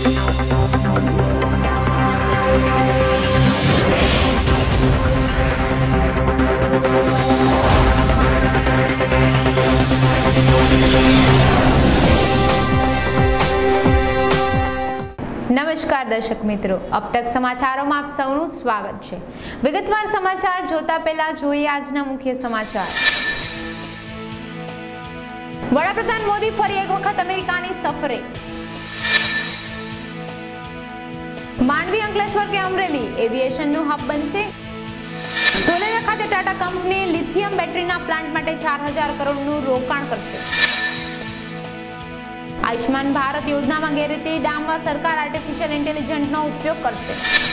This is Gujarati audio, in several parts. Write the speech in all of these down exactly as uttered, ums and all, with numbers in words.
नमस्कार दर्शक मित्रों, अब तक समाचारों में आप सौનું स्वागत है। विगतवार समाचार जोता पहला જોઈએ આજના મુખ્ય સમાચાર। વડાપ્રધાન મોદી ફરી એક વખત અમેરિકાની સફરે। માંડવી અંકલેશ્વર કે અમરેલી એવિએશનનું હબ બનશે। ધોલેરા ખાતે ટાટા કંપની લિથિયમ બેટરીના પ્લાન્ટ માટે ચાર હજાર કરોડનું રોકાણ કરશે। आयुष्मान भारत योजना में गैररीति डामवा सरकार आर्टिफिशियल इंटेलिजेंस नो उपयोग करशे।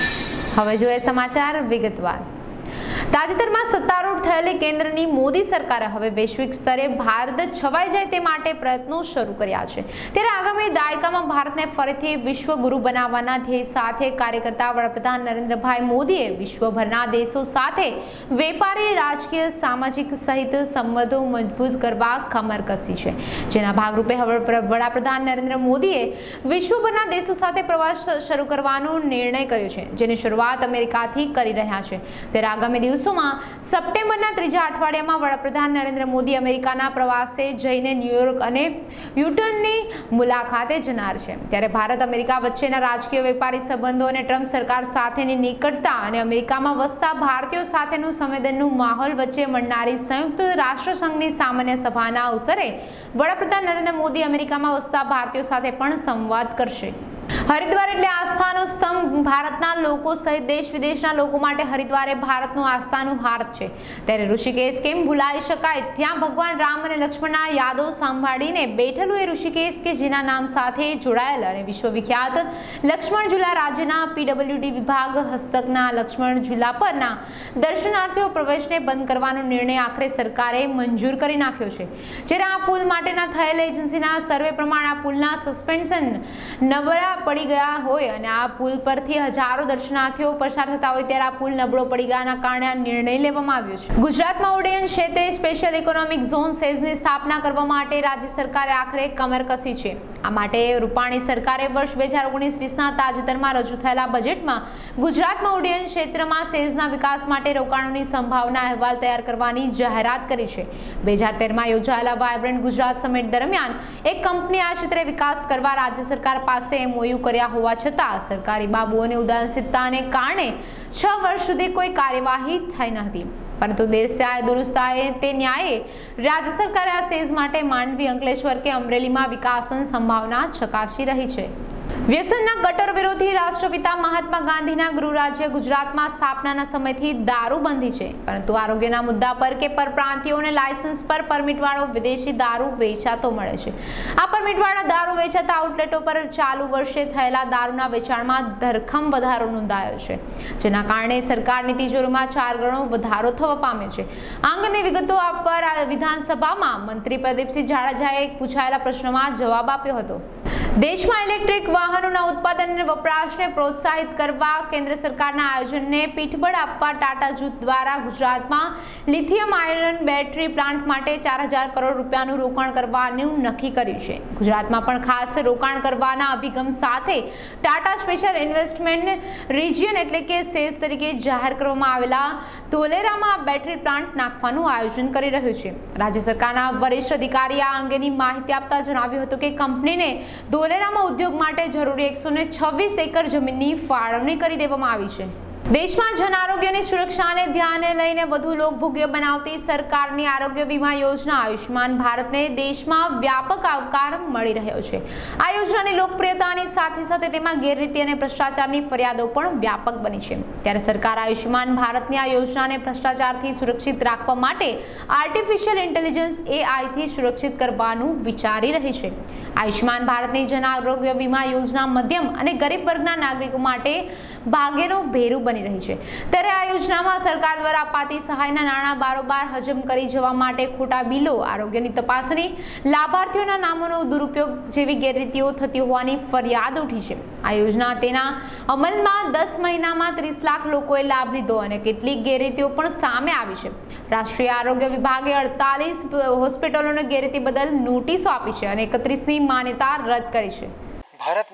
हवे जोईए समाचार विगतवार। તાજેતરમાં સત્તારૂઢ થયેલી કેન્દ્રની મોદી સરકારે હવે વૈશ્વિક સ્તરે ભારત છવાઈ જાય તે માટે પ્રયત્નો શરૂ કર્યા છે। ત્યારે આગામી દાયકામાં ભારતને ફરીથી વિશ્વગુરુ બનાવવાના ધ્યેય સાથે કાર્ય કરતા વડાપ્રધાન નરેન્દ્રભાઈ મોદીએ વિશ્વભરના દેશો સાથે વેપારી, રાજકીય, સામાજિક સહિત સંબંધો મજબૂત કરવા કમર કસી છે। જેના ભાગરૂપે હવે વડાપ્રધાન નરેન્દ્ર મોદીએ વિશ્વભરના દેશો સાથે પ્રવાસ શરૂ કરવાનો નિર્ણય કર્યો છે, જેની શરૂઆત અમેરિકાથી કરી રહ્યા છે। ત્યારે આગામી દિવસોમાં સપ્ટેમ્બરના ત્રીજા અઠવાડિયામાં વડાપ્રધાન નરેન્દ્ર મોદી અમેરિકાના પ્રવાસે જઈને ન્યુયોર્ક અને યુટર્નની મુલાકાતે જનાર છે। ત્યારે ભારત અમેરિકા વચ્ચેના રાજકીય વેપારી સંબંધો અને ટ્રમ્પ સરકાર સાથેની નિકટતા અને અમેરિકામાં વસતા ભારતીયો સાથેનું સંવેદનનું માહોલ વચ્ચે મળનારી સંયુક્ત રાષ્ટ્રસંઘની સામાન્ય સભાના અવસરે વડાપ્રધાન નરેન્દ્ર મોદી અમેરિકામાં વસતા ભારતીયો સાથે પણ સંવાદ કરશે। હરિદ્વાર એટલે આસ્થાનો સ્તંભ। ભારતના લોકો સહિત દેશ વિદેશના લોકો માટે હરિદ્વાર એ ભારતનું આસ્થાનું હાર્દ છે। ત્યારે ઋષિકેશ કેમ ભૂલાઈ શકાય? ત્યાં ભગવાન રામ અને લક્ષ્મણના યાદો સંભાળીને બેઠેલું એ ઋષિકેશ કે જેના નામ સાથે જોડાયેલ અને વિશ્વવિખ્યાત લક્ષ્મણ ઝૂલા રાજ્યના પીડબ્લ્યુડી વિભાગ હસ્તકના લક્ષ્મણ ઝૂલા પરના દર્શનાર્થીઓ પ્રવેશને બંધ કરવાનો નિર્ણય આખરે સરકારે મંજૂર કરી નાખ્યો છે। જ્યારે આ પુલ માટેના થયેલ એજન્સીના સર્વે પ્રમાણે આ પુલના સસ્પેન્શન નબળા પડી ગયા હોય અને આ પુલ પરથી હજારો દર્શનાર્થીઓ પસાર થતા હોય ત્યારે આ પુલ નબળો પડી ગયાના કારણે આ નિર્ણય લેવામાં આવ્યો છે। ગુજરાતમાં ઉડ્ડયન ક્ષેત્રે સ્પેશિયલ ઇકોનોમિક ઝોન સેઝની સ્થાપના કરવા માટે રાજ્ય સરકારે આખરે કમર કસી છે। આ માટે રૂપાણી સરકારે વર્ષ બે હજાર ઓગણીસ વીસના તાજેતરમાં રજૂ થયેલા બજેટમાં ગુજરાતમાં ઉડ્ડયન ક્ષેત્રમાં સેઝના વિકાસ માટે રોકાણોની સંભાવના અહેવાલ તૈયાર કરવાની જાહેરાત કરી છે। બે હજાર તેરમાં યોજાયેલા વાયબ્રન્ટ ગુજરાત સમિટ દરમિયાન એક કંપની આ ક્ષેત્રે વિકાસ કરવા રાજ્ય સરકાર પાસે એમઓયુ કર્યા હોવા છતાં સરકારી બાબુઓની ઉદાસીનતાને કારણે છ વર્ષ સુધી કોઈ કાર્યવાહી થઈ ન હતી। પરંતુ દેર સે આયે દુરુસ્ત આયે તે ન્યાયે રાજ્ય સરકારે આ સેઝ માટે માંડવી, અંકલેશ્વર કે અમરેલીમાં વિકાસની સંભાવના ચકાસી રહી છે। વ્યસનના કટ્ટર વિરોધી રાષ્ટ્રપિતા મહાત્મા ગાંધીના ગૃહ રાજ્ય ગુજરાતમાં સ્થાપનાના સમયથી દારૂબંધી છે, પરંતુ આરોગ્યના મુદ્દા પર કે પરપ્રાંતિયોને લાયસન્સ પર પરમિટવાળો વિદેશી દારૂ વેચાતો મળે છે। આ પરમિટવાળા દારૂ વેચાતા આઉટલેટો પર ચાલુ વર્ષે થયેલા દારૂના વેચાણમાં ધરખમ વધારો નોંધાયો છે, જેના કારણે સરકારની તિજોરીમાં ચાર ગણો વધારો થવા પામ્યો છે। આ અંગેની વિગતો આપવા વિધાનસભામાં મંત્રી પ્રદીપસિંહ જાડેજાએ પૂછાયેલા પ્રશ્નમાં જવાબ આપ્યો હતો। દેશમાં ઇલેક્ટ્રિક વાહનોના ઉત્પાદન અને વપરાશને પ્રોત્સાહિત કરવા કેન્દ્ર સરકારના આયોજનને પીઠબળ આપવા ટાટા જૂથ દ્વારા ગુજરાતમાં લિથિયમ આયર્ન બેટરી પ્લાન્ટ માટે ચાર હજાર કરોડ રૂપિયાનું રોકાણ કરવાનું નક્કી કર્યું છે। ગુજરાતમાં પણ ખાસ રોકાણ કરવાના અભિગમ સાથે ટાટા સ્પેશિયલ ઇન્વેસ્ટમેન્ટ રિજિયન એટલે કે સેઝ તરીકે જાહેર કરવામાં આવેલા ધોલેરામાં બેટરી પ્લાન્ટ નાખવાનું આયોજન કરી રહ્યું છે। રાજ્ય સરકારના વરિષ્ઠ અધિકારીએ આ અંગેની માહિતી આપતા જણાવ્યું હતું કે કંપનીને ધોલેરામાં ઉદ્યોગ માટે જરૂરી એકસો ને છવ્વીસ એકર જમીનની ફાળવણી કરી દેવામાં આવી છે। દેશમાં જન આરોગ્યની સુરક્ષાને ધ્યાને લઈને વધુ લોકભોગ્ય બનાવતી સરકારની આરોગ્ય વીમા યોજના આયુષ્માન ભારતને દેશમાં વ્યાપક આવકાર મળી રહ્યો છે। આ યોજનાની લોકપ્રિયતાની સાથે સાથે તેમાં ગેરરીતિ અને ભ્રષ્ટાચારની ફરિયાદો પણ વ્યાપક બની છે। ત્યારે સરકાર આયુષ્માન ભારતની આ યોજનાને ભ્રષ્ટાચારથી સુરક્ષિત રાખવા માટે આર્ટિફિશિયલ ઇન્ટેલિજન્સ એઆઈથી સુરક્ષિત કરવાનું વિચારી રહી છે। આયુષ્માન ભારતની જન આરોગ્ય વીમા યોજના મધ્યમ અને ગરીબ વર્ગના નાગરિકો માટે ભાગ્યનો ભેરુ બની રહી છે। ત્યારે આ યોજનામાં સરકાર દ્વારા અપાતી સહાયના નાણાં બારોબાર હજમ કરી જવા માટે ખોટા બિલો, આરોગ્યની તપાસણી, લાભાર્થીઓના નામોનો દુરુપયોગ જેવી ગેરરીતિઓ થતી હોવાની ફરિયાદ ઉઠી છે। આ યોજના તેના અમલમાં દસ મહિનામાં ત્રીસ લાખ લોકોએ લાભ લીધો અને કેટલીક ગેરરીતિઓ પણ સામે આવી છે। રાષ્ટ્રીય આરોગ્ય વિભાગે અડતાલીસ હોસ્પિટલોને ગેરરીતિ બદલ નોટિસો આપી છે અને એકત્રીસની માન્યતા રદ કરી છે। ભારતમાં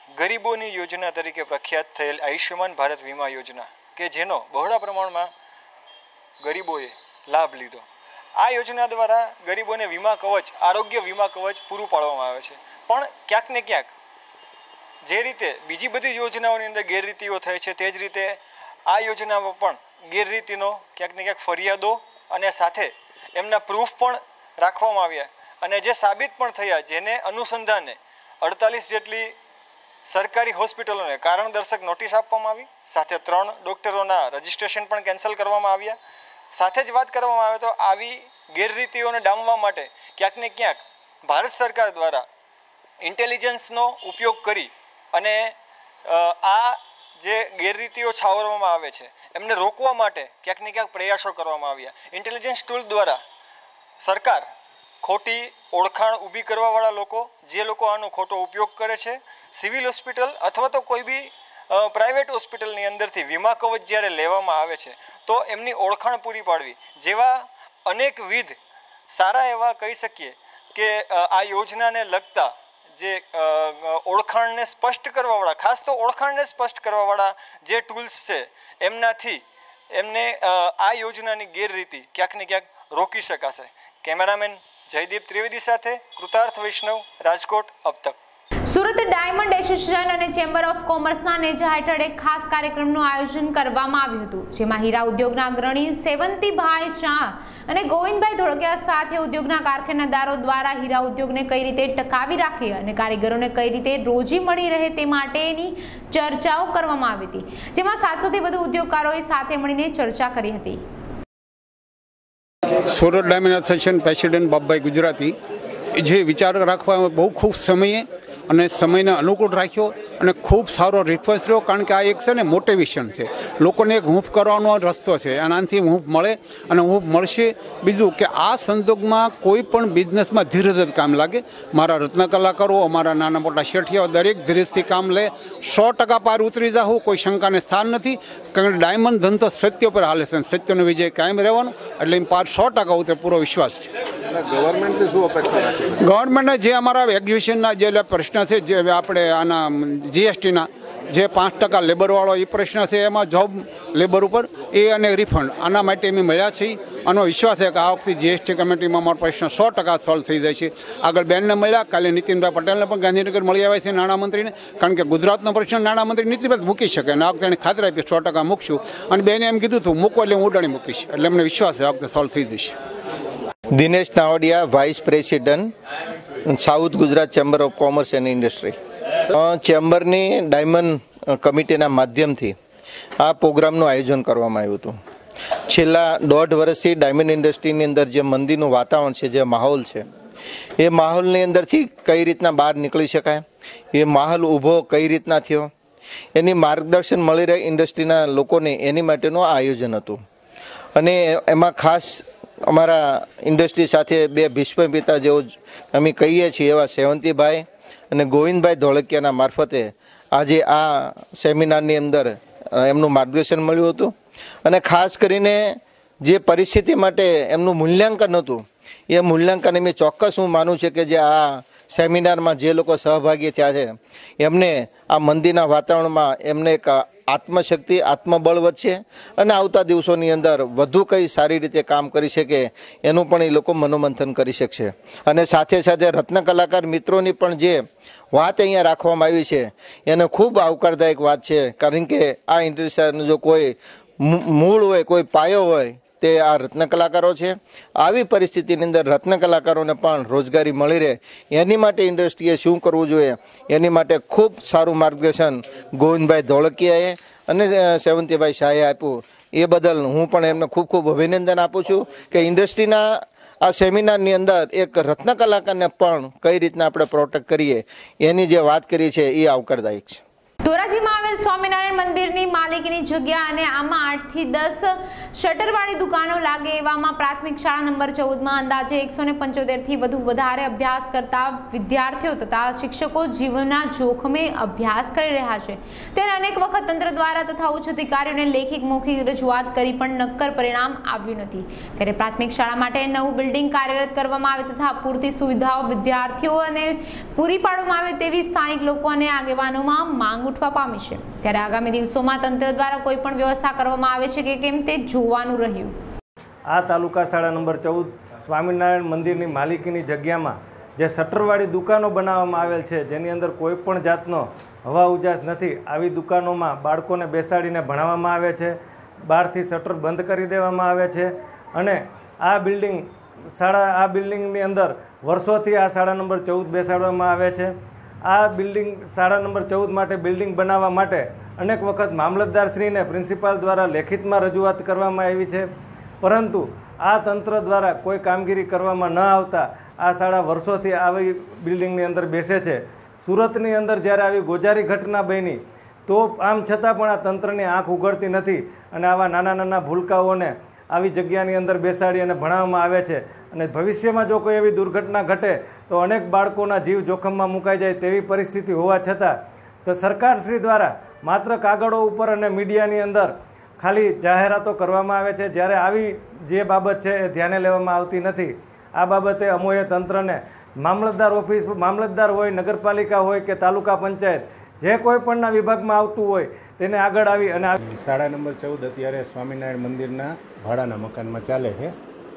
ગરીબોની યોજના તરીકે પ્રખ્યાત થયેલ આયુષ્યમાન ભારત વીમા યોજના કે જેનો બહોળા પ્રમાણમાં ગરીબોએ લાભ લીધો. આ યોજના દ્વારા ગરીબોને વીમા કવચ, આરોગ્ય વીમા કવચ પૂરું પાડવામાં આવે છે. પણ ક્યાંક ને ક્યાંક જે રીતે બીજી બધી યોજનાઓની અંદર ગેરરીતિઓ થાય છે તે જ રીતે આ યોજનામાં પણ ગેરરીતિનો ક્યાંક ને ક્યાંક ફરિયાદો અને સાથે એમના પ્રૂફ પણ રાખવામાં આવ્યા અને જે સાબિત પણ થયા, જેને અનુસંધાને અડતાલીસ જેટલી સરકારી હોસ્પિટલોને કારણ દર્શક નોટિસ આપવામાં આવી, સાથે ત્રણ ડૉક્ટરોના રજિસ્ટ્રેશન પણ કેન્સલ કરવામાં આવ્યા. સાથે જ વાત કરવામાં આવે તો આવી ગેરરીતિઓને ડામવા માટે ક્યાંક ને ક્યાંક ભારત સરકાર દ્વારા ઇન્ટેલિજન્સનો ઉપયોગ કરી અને આ જે ગેરરીતિઓ છાવરવામાં આવે છે એમને રોકવા માટે ક્યાંક ને ક્યાંક પ્રયાસો કરવામાં આવ્યા. ઇન્ટેલિજન્સ ટૂલ દ્વારા સરકાર ખોટી ઓળખાણ ઊભી કરવાવાળા લોકો, જે લોકો આનો ખોટો ઉપયોગ કરે છે, સિવિલ હોસ્પિટલ અથવા તો કોઈ બી પ્રાઇવેટ હોસ્પિટલની અંદરથી વીમા કવચ જ્યારે લેવામાં આવે છે તો એમની ઓળખાણ પૂરી પાડવી જેવા અનેકવિધ સારા એવા કહી શકીએ કે આ યોજનાને લગતા જે ઓળખાણને સ્પષ્ટ કરવાવાળા, ખાસ તો ઓળખાણને સ્પષ્ટ કરવાવાળા જે ટૂલ્સ છે એમનાથી એમને આ યોજનાની ગેરરીતિ ક્યાંક ને ક્યાંક રોકી શકાશે. કેમેરામેન જયદીપ ત્રિવેદી સાથે કૃતાર્થ વૈષ્ણવ, રાજકોટ. અબ તક. સુરત ડાયમંડ એસોસિએશન અને ચેમ્બર ઓફ કોમર્સના નેજા હેઠળ એક ખાસ કાર્યક્રમનું આયોજન કરવામાં આવ્યું હતું, જેમાં હીરા ઉદ્યોગના અગ્રણી સેવંતીભાઈ શાહ અને ગોવિંદભાઈ ધોળકિયા સાથે ઉદ્યોગના કારખાનેદારો દ્વારા હીરા ઉદ્યોગને કઈ રીતે ટકાવી રાખી અને કારીગરોને કઈ રીતે રોજી મળી રહે તે માટેની ચર્ચાઓ કરવામાં આવી હતી, જેમાં સાતસોથી વધુ ઉદ્યોગકારોએ સાથે મળીને ચર્ચા કરી હતી. Surat diamond association president Babbhai Gujarati જે વિચાર રાખવા બહુ ખૂબ સમયે અને સમયને અનુકૂળ રાખ્યો અને ખૂબ સારો રિસ્પોન્સ રહ્યો, કારણ કે આ એક છે ને મોટિવેશન છે, લોકોને એક હૂંફ કરવાનો રસ્તો છે, આનાથી હૂંફ મળે અને હૂંફ મળશે. બીજું કે આ સંજોગમાં કોઈ પણ બિઝનેસમાં ધીરજ જ કામ લાગે. મારા રત્ન કલાકારો, અમારા નાના મોટા શેઠિયાઓ દરેક ધીરજથી કામ લે, સો ટકા પાર ઉતરી જાઉં, કોઈ શંકાને સ્થાન નથી, કારણ કે ડાયમંડ ધંધો સત્ય પર હાલે છે, સત્યનો વિજય કાયમ રહેવાનો, એટલે એમ પાર સો ટકા ઉતરે પૂરો વિશ્વાસ છે. ગવર્મેન્ટને શું અપેક્ષા રાખે? ગવર્મેન્ટના જે અમારા એક્ઝિબિશનના જે પ્રશ્ન છે, જે આપણે આના જીએસટીના જે પાંચ ટકા લેબરવાળો એ પ્રશ્ન છે, એમાં જોબ લેબર ઉપર એ અને રિફંડ, આના માટે અમે મળ્યા છીએ. આનો વિશ્વાસ છે કે આ વખતે જીએસટી કમિટીમાં અમારો પ્રશ્ન સો ટકા સોલ્વ થઈ જાય છે. આગળ બેનને મળ્યા, કાલે નીતિનભાઈ પટેલને પણ ગાંધીનગર મળી આવ્યા છે નાણામંત્રીને, કારણ કે ગુજરાતનો પ્રશ્ન નાણામંત્રી નીતિનભાઈ મૂકી શકે અને આ વખતે એને ખાતરી આપી સો ટકા મૂકશું, અને બેને એમ કીધું હતું મૂકો એટલે હું ઉડાડી મૂકીશ, એટલે અમને વિશ્વાસ છે આ વખતે સોલ્વ થઈ જશે. Dinesh Navadiya, vice president, south Gujarat chamber of commerce and industry. ચેમ્બરની ડાયમંડ કમિટીના માધ્યમથી આ પ્રોગ્રામનું આયોજન કરવામાં આવ્યું હતું. છેલ્લા દોઢ વર્ષથી ડાયમંડ ઇન્ડસ્ટ્રીની અંદર જે મંદીનું વાતાવરણ છે, જે માહોલ છે, એ માહોલની અંદરથી કઈ રીતના બહાર નીકળી શકાય, એ માહોલ ઊભો કઈ રીતના થયો, એની માર્ગદર્શન મળી રહે ઇન્ડસ્ટ્રીના લોકોને, એની માટેનું આ આયોજન હતું. અને એમાં ખાસ અમારા ઇન્ડસ્ટ્રી સાથે બે ભીષ્મ પિતા જેવો અમે કહીએ છીએ એવા સેવંતીભાઈ અને ગોવિંદભાઈ ધોળકિયાના મારફતે આજે આ સેમિનારની અંદર એમનું માર્ગદર્શન મળ્યું હતું. અને ખાસ કરીને જે પરિસ્થિતિ માટે એમનું મૂલ્યાંકન હતું, એ મૂલ્યાંકન મેં ચોક્કસ હું માનું છું કે જે આ સેમિનારમાં જે લોકો સહભાગી થયા છે એમને આ મંદીના વાતાવરણમાં એમને એક આત્મશક્તિ, આત્મબળ વધશે અને આવતા દિવસોની અંદર વધુ કંઈ સારી રીતે કામ કરી શકે એનું પણ એ લોકો મનોમંથન કરી શકશે. અને સાથે સાથે રત્ન કલાકાર મિત્રોની પણ જે વાત અહીંયા રાખવામાં આવી છે એને ખૂબ આવકારદાયક વાત છે, કારણ કે આ ઇન્ડસ્ટ્રીનો જો કોઈ મૂળ હોય, કોઈ પાયો હોય તે આ રત્ન કલાકારો છે. આવી પરિસ્થિતિની અંદર રત્ન કલાકારોને પણ રોજગારી મળી રહે એની માટે ઇન્ડસ્ટ્રીએ શું કરવું જોઈએ એની માટે ખૂબ સારું માર્ગદર્શન ગોવિંદભાઈ ધોળકિયાએ અને સેવંતીભાઈ શાહે આપ્યું. એ બદલ હું પણ એમને ખૂબ ખૂબ અભિનંદન આપું છું કે ઇન્ડસ્ટ્રીના આ સેમિનારની અંદર એક રત્ન કલાકારને પણ કઈ રીતના આપણે પ્રોટેક્ટ કરીએ એની જે વાત કરી છે એ આવકારદાયક છે. ધોરાજીમાં આવેલ સ્વામિનારાયણ મંદિરની માલિકીની જગ્યા અને આમાં આઠથી દસ શટરવાળી દુકાનો લાગે એવામાં પ્રાથમિક શાળા નંબર ચૌદમાં અંદાજે એકસો ને પંચોતેરથી વધુ વધારે અભ્યાસ કરતા વિદ્યાર્થીઓ તથા શિક્ષકો જીવનના જોખમે અભ્યાસ કરી રહ્યા છે ત્યારે અનેક વખત તંત્ર દ્વારા તથા ઉચ્ચ અધિકારીઓને લેખિત મૌખિક રજૂઆત કરી પણ નક્કર પરિણામ આવ્યું નથી ત્યારે પ્રાથમિક શાળા માટે નવું બિલ્ડિંગ કાર્યરત કરવામાં આવે તથા પૂરતી સુવિધાઓ વિદ્યાર્થીઓને પૂરી પાડવામાં આવે તેવી સ્થાનિક લોકો અને આગેવાનોમાં માંગ ઉઠવા પામી છે ત્યારે આગામી દિવસોમાં તંત્ર દ્વારા કોઈ પણ વ્યવસ્થા કરવામાં આવે છે કે કેમ તે જોવાનું રહ્યું। આ તાલુકા શાળા નંબર ચૌદ સ્વામિનારાયણ મંદિરની માલિકીની જગ્યામાં જે શટરવાળી દુકાનો બનાવવામાં આવેલ છે જેની અંદર કોઈ પણ જાતનો હવા ઉજાસ નથી આવી દુકાનોમાં બાળકોને બેસાડીને ભણાવવામાં આવે છે, બહારથી શટર બંધ કરી દેવામાં આવે છે અને આ બિલ્ડિંગ શાળા આ બિલ્ડિંગની અંદર વર્ષોથી આ શાળા નંબર ચૌદ બેસાડવામાં આવે છે। આ બિલ્ડિંગ શાળા નંબર ચૌદ માટે બિલ્ડિંગ બનાવવા માટે અનેક વખત મામલતદારશ્રીને પ્રિન્સિપાલ દ્વારા લેખિતમાં રજૂઆત કરવામાં આવી છે પરંતુ આ તંત્ર દ્વારા કોઈ કામગીરી કરવામાં ન આવતા આ શાળા વર્ષોથી આવી બિલ્ડિંગની અંદર બેસે છે। સુરતની અંદર જ્યારે આવી ગોજારી ઘટના બની તો આમ છતાં પણ આ તંત્રની આંખ ઉઘડતી નથી અને આવા નાના નાના ભૂલકાઓને આવી જગ્યાની અંદર બેસાડી અને ભણાવવામાં આવે છે અને ભવિષ્યમાં જો કોઈ એવી દુર્ઘટના ઘટે તો અનેક બાળકોના જીવ જોખમમાં મુકાઈ જાય તેવી પરિસ્થિતિ હોવા છતાં તો સરકારશ્રી દ્વારા માત્ર કાગળો ઉપર અને મીડિયાની અંદર ખાલી જાહેરાતો કરવામાં આવે છે જ્યારે આવી જે બાબત છે એ ધ્યાને લેવામાં આવતી નથી। આ બાબતે અમોએ તંત્રને મામલતદાર ઓફિસ મામલતદાર હોય, નગરપાલિકા હોય કે તાલુકા પંચાયત જે કોઈ પણના વિભાગમાં આવતું હોય તેને આગળ આવી અને શાળા નંબર ચૌદ અત્યારે સ્વામિનારાયણ મંદિરના ભાડાના મકાનમાં ચાલે છે।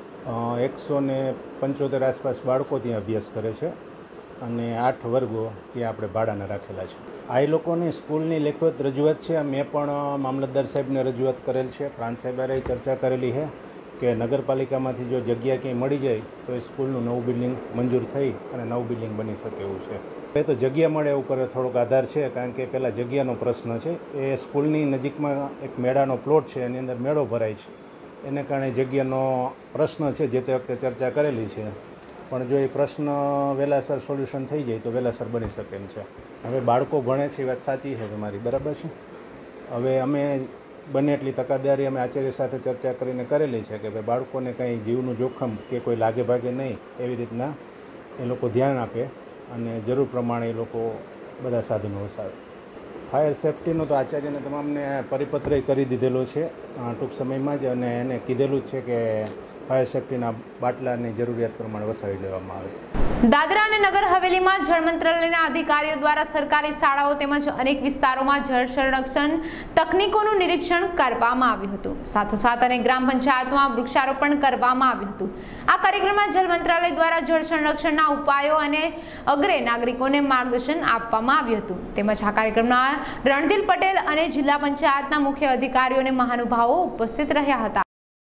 એકસો ને પંચોતેર આસપાસ બાળકો ત્યાં અભ્યાસ કરે છે અને આઠ વર્ગો ત્યાં આપણે ભાડાના રાખેલા છે। આ એ લોકોની સ્કૂલની લેખિત રજૂઆત છે, મેં પણ મામલતદાર સાહેબને રજૂઆત કરેલ છે, પ્રાંત સાહેબે ચર્ચા કરેલી છે કે નગરપાલિકામાંથી જો જગ્યા ક્યાંય મળી જાય તો એ સ્કૂલનું નવું બિલ્ડિંગ મંજૂર થઈ અને નવું બિલ્ડિંગ બની શકે એવું છે। એ તો જગ્યા મળે એવું કરે થોડોક આધાર છે કારણ કે પહેલાં જગ્યાનો પ્રશ્ન છે। એ સ્કૂલની નજીકમાં એક મેળાનો પ્લોટ છે એની અંદર મેળો ભરાય છે એને કારણે જગ્યાનો પ્રશ્ન છે જે તે વખતે ચર્ચા કરેલી છે પણ જો એ પ્રશ્ન વહેલાસર સોલ્યુશન થઈ જાય તો વહેલાસર બની શકે એમ છે। હવે બાળકો ભણે છે એ વાત સાચી છે તમારી, બરાબર છે। હવે અમે બને એટલી તકેદારી અમે આચાર્ય સાથે ચર્ચા કરીને કરેલી છે કે ભાઈ બાળકોને કંઈ જીવનું જોખમ કે કોઈ લાગે ભાગે નહીં એવી રીતના એ લોકો ધ્યાન આપે અને જરૂર પ્રમાણે એ લોકો બધા સાધનો વસાવે। ફાયર સેફ્ટીનો તો આચાર્યને તમામને પરિપત્ર કરી દીધેલો છે ટૂંક સમયમાં જ અને એને કીધેલું જ છે કે ફાયર સેફ્ટીના બાટલાની જરૂરિયાત પ્રમાણે વસાવી લેવામાં આવે। દાદરા અને નગર હવેલીમાં જળ મંત્રાલયના અધિકારીઓ દ્વારા સરકારી શાળાઓ તેમજ અનેક વિસ્તારોમાં જળ સંરક્ષણ તકનીકોનું નિરીક્ષણ કરવામાં આવ્યું હતું। સાથોસાથ અનેક ગ્રામ પંચાયતોમાં વૃક્ષારોપણ કરવામાં આવ્યું હતું। આ કાર્યક્રમમાં જળ મંત્રાલય દ્વારા જળ સંરક્ષણના ઉપાયો અને અગ્રે નાગરિકોને માર્ગદર્શન આપવામાં આવ્યું હતું તેમજ આ કાર્યક્રમમાં રણધીર પટેલ અને જિલ્લા પંચાયતના મુખ્ય અધિકારીઓ અને મહાનુભાવો ઉપસ્થિત રહ્યા હતા।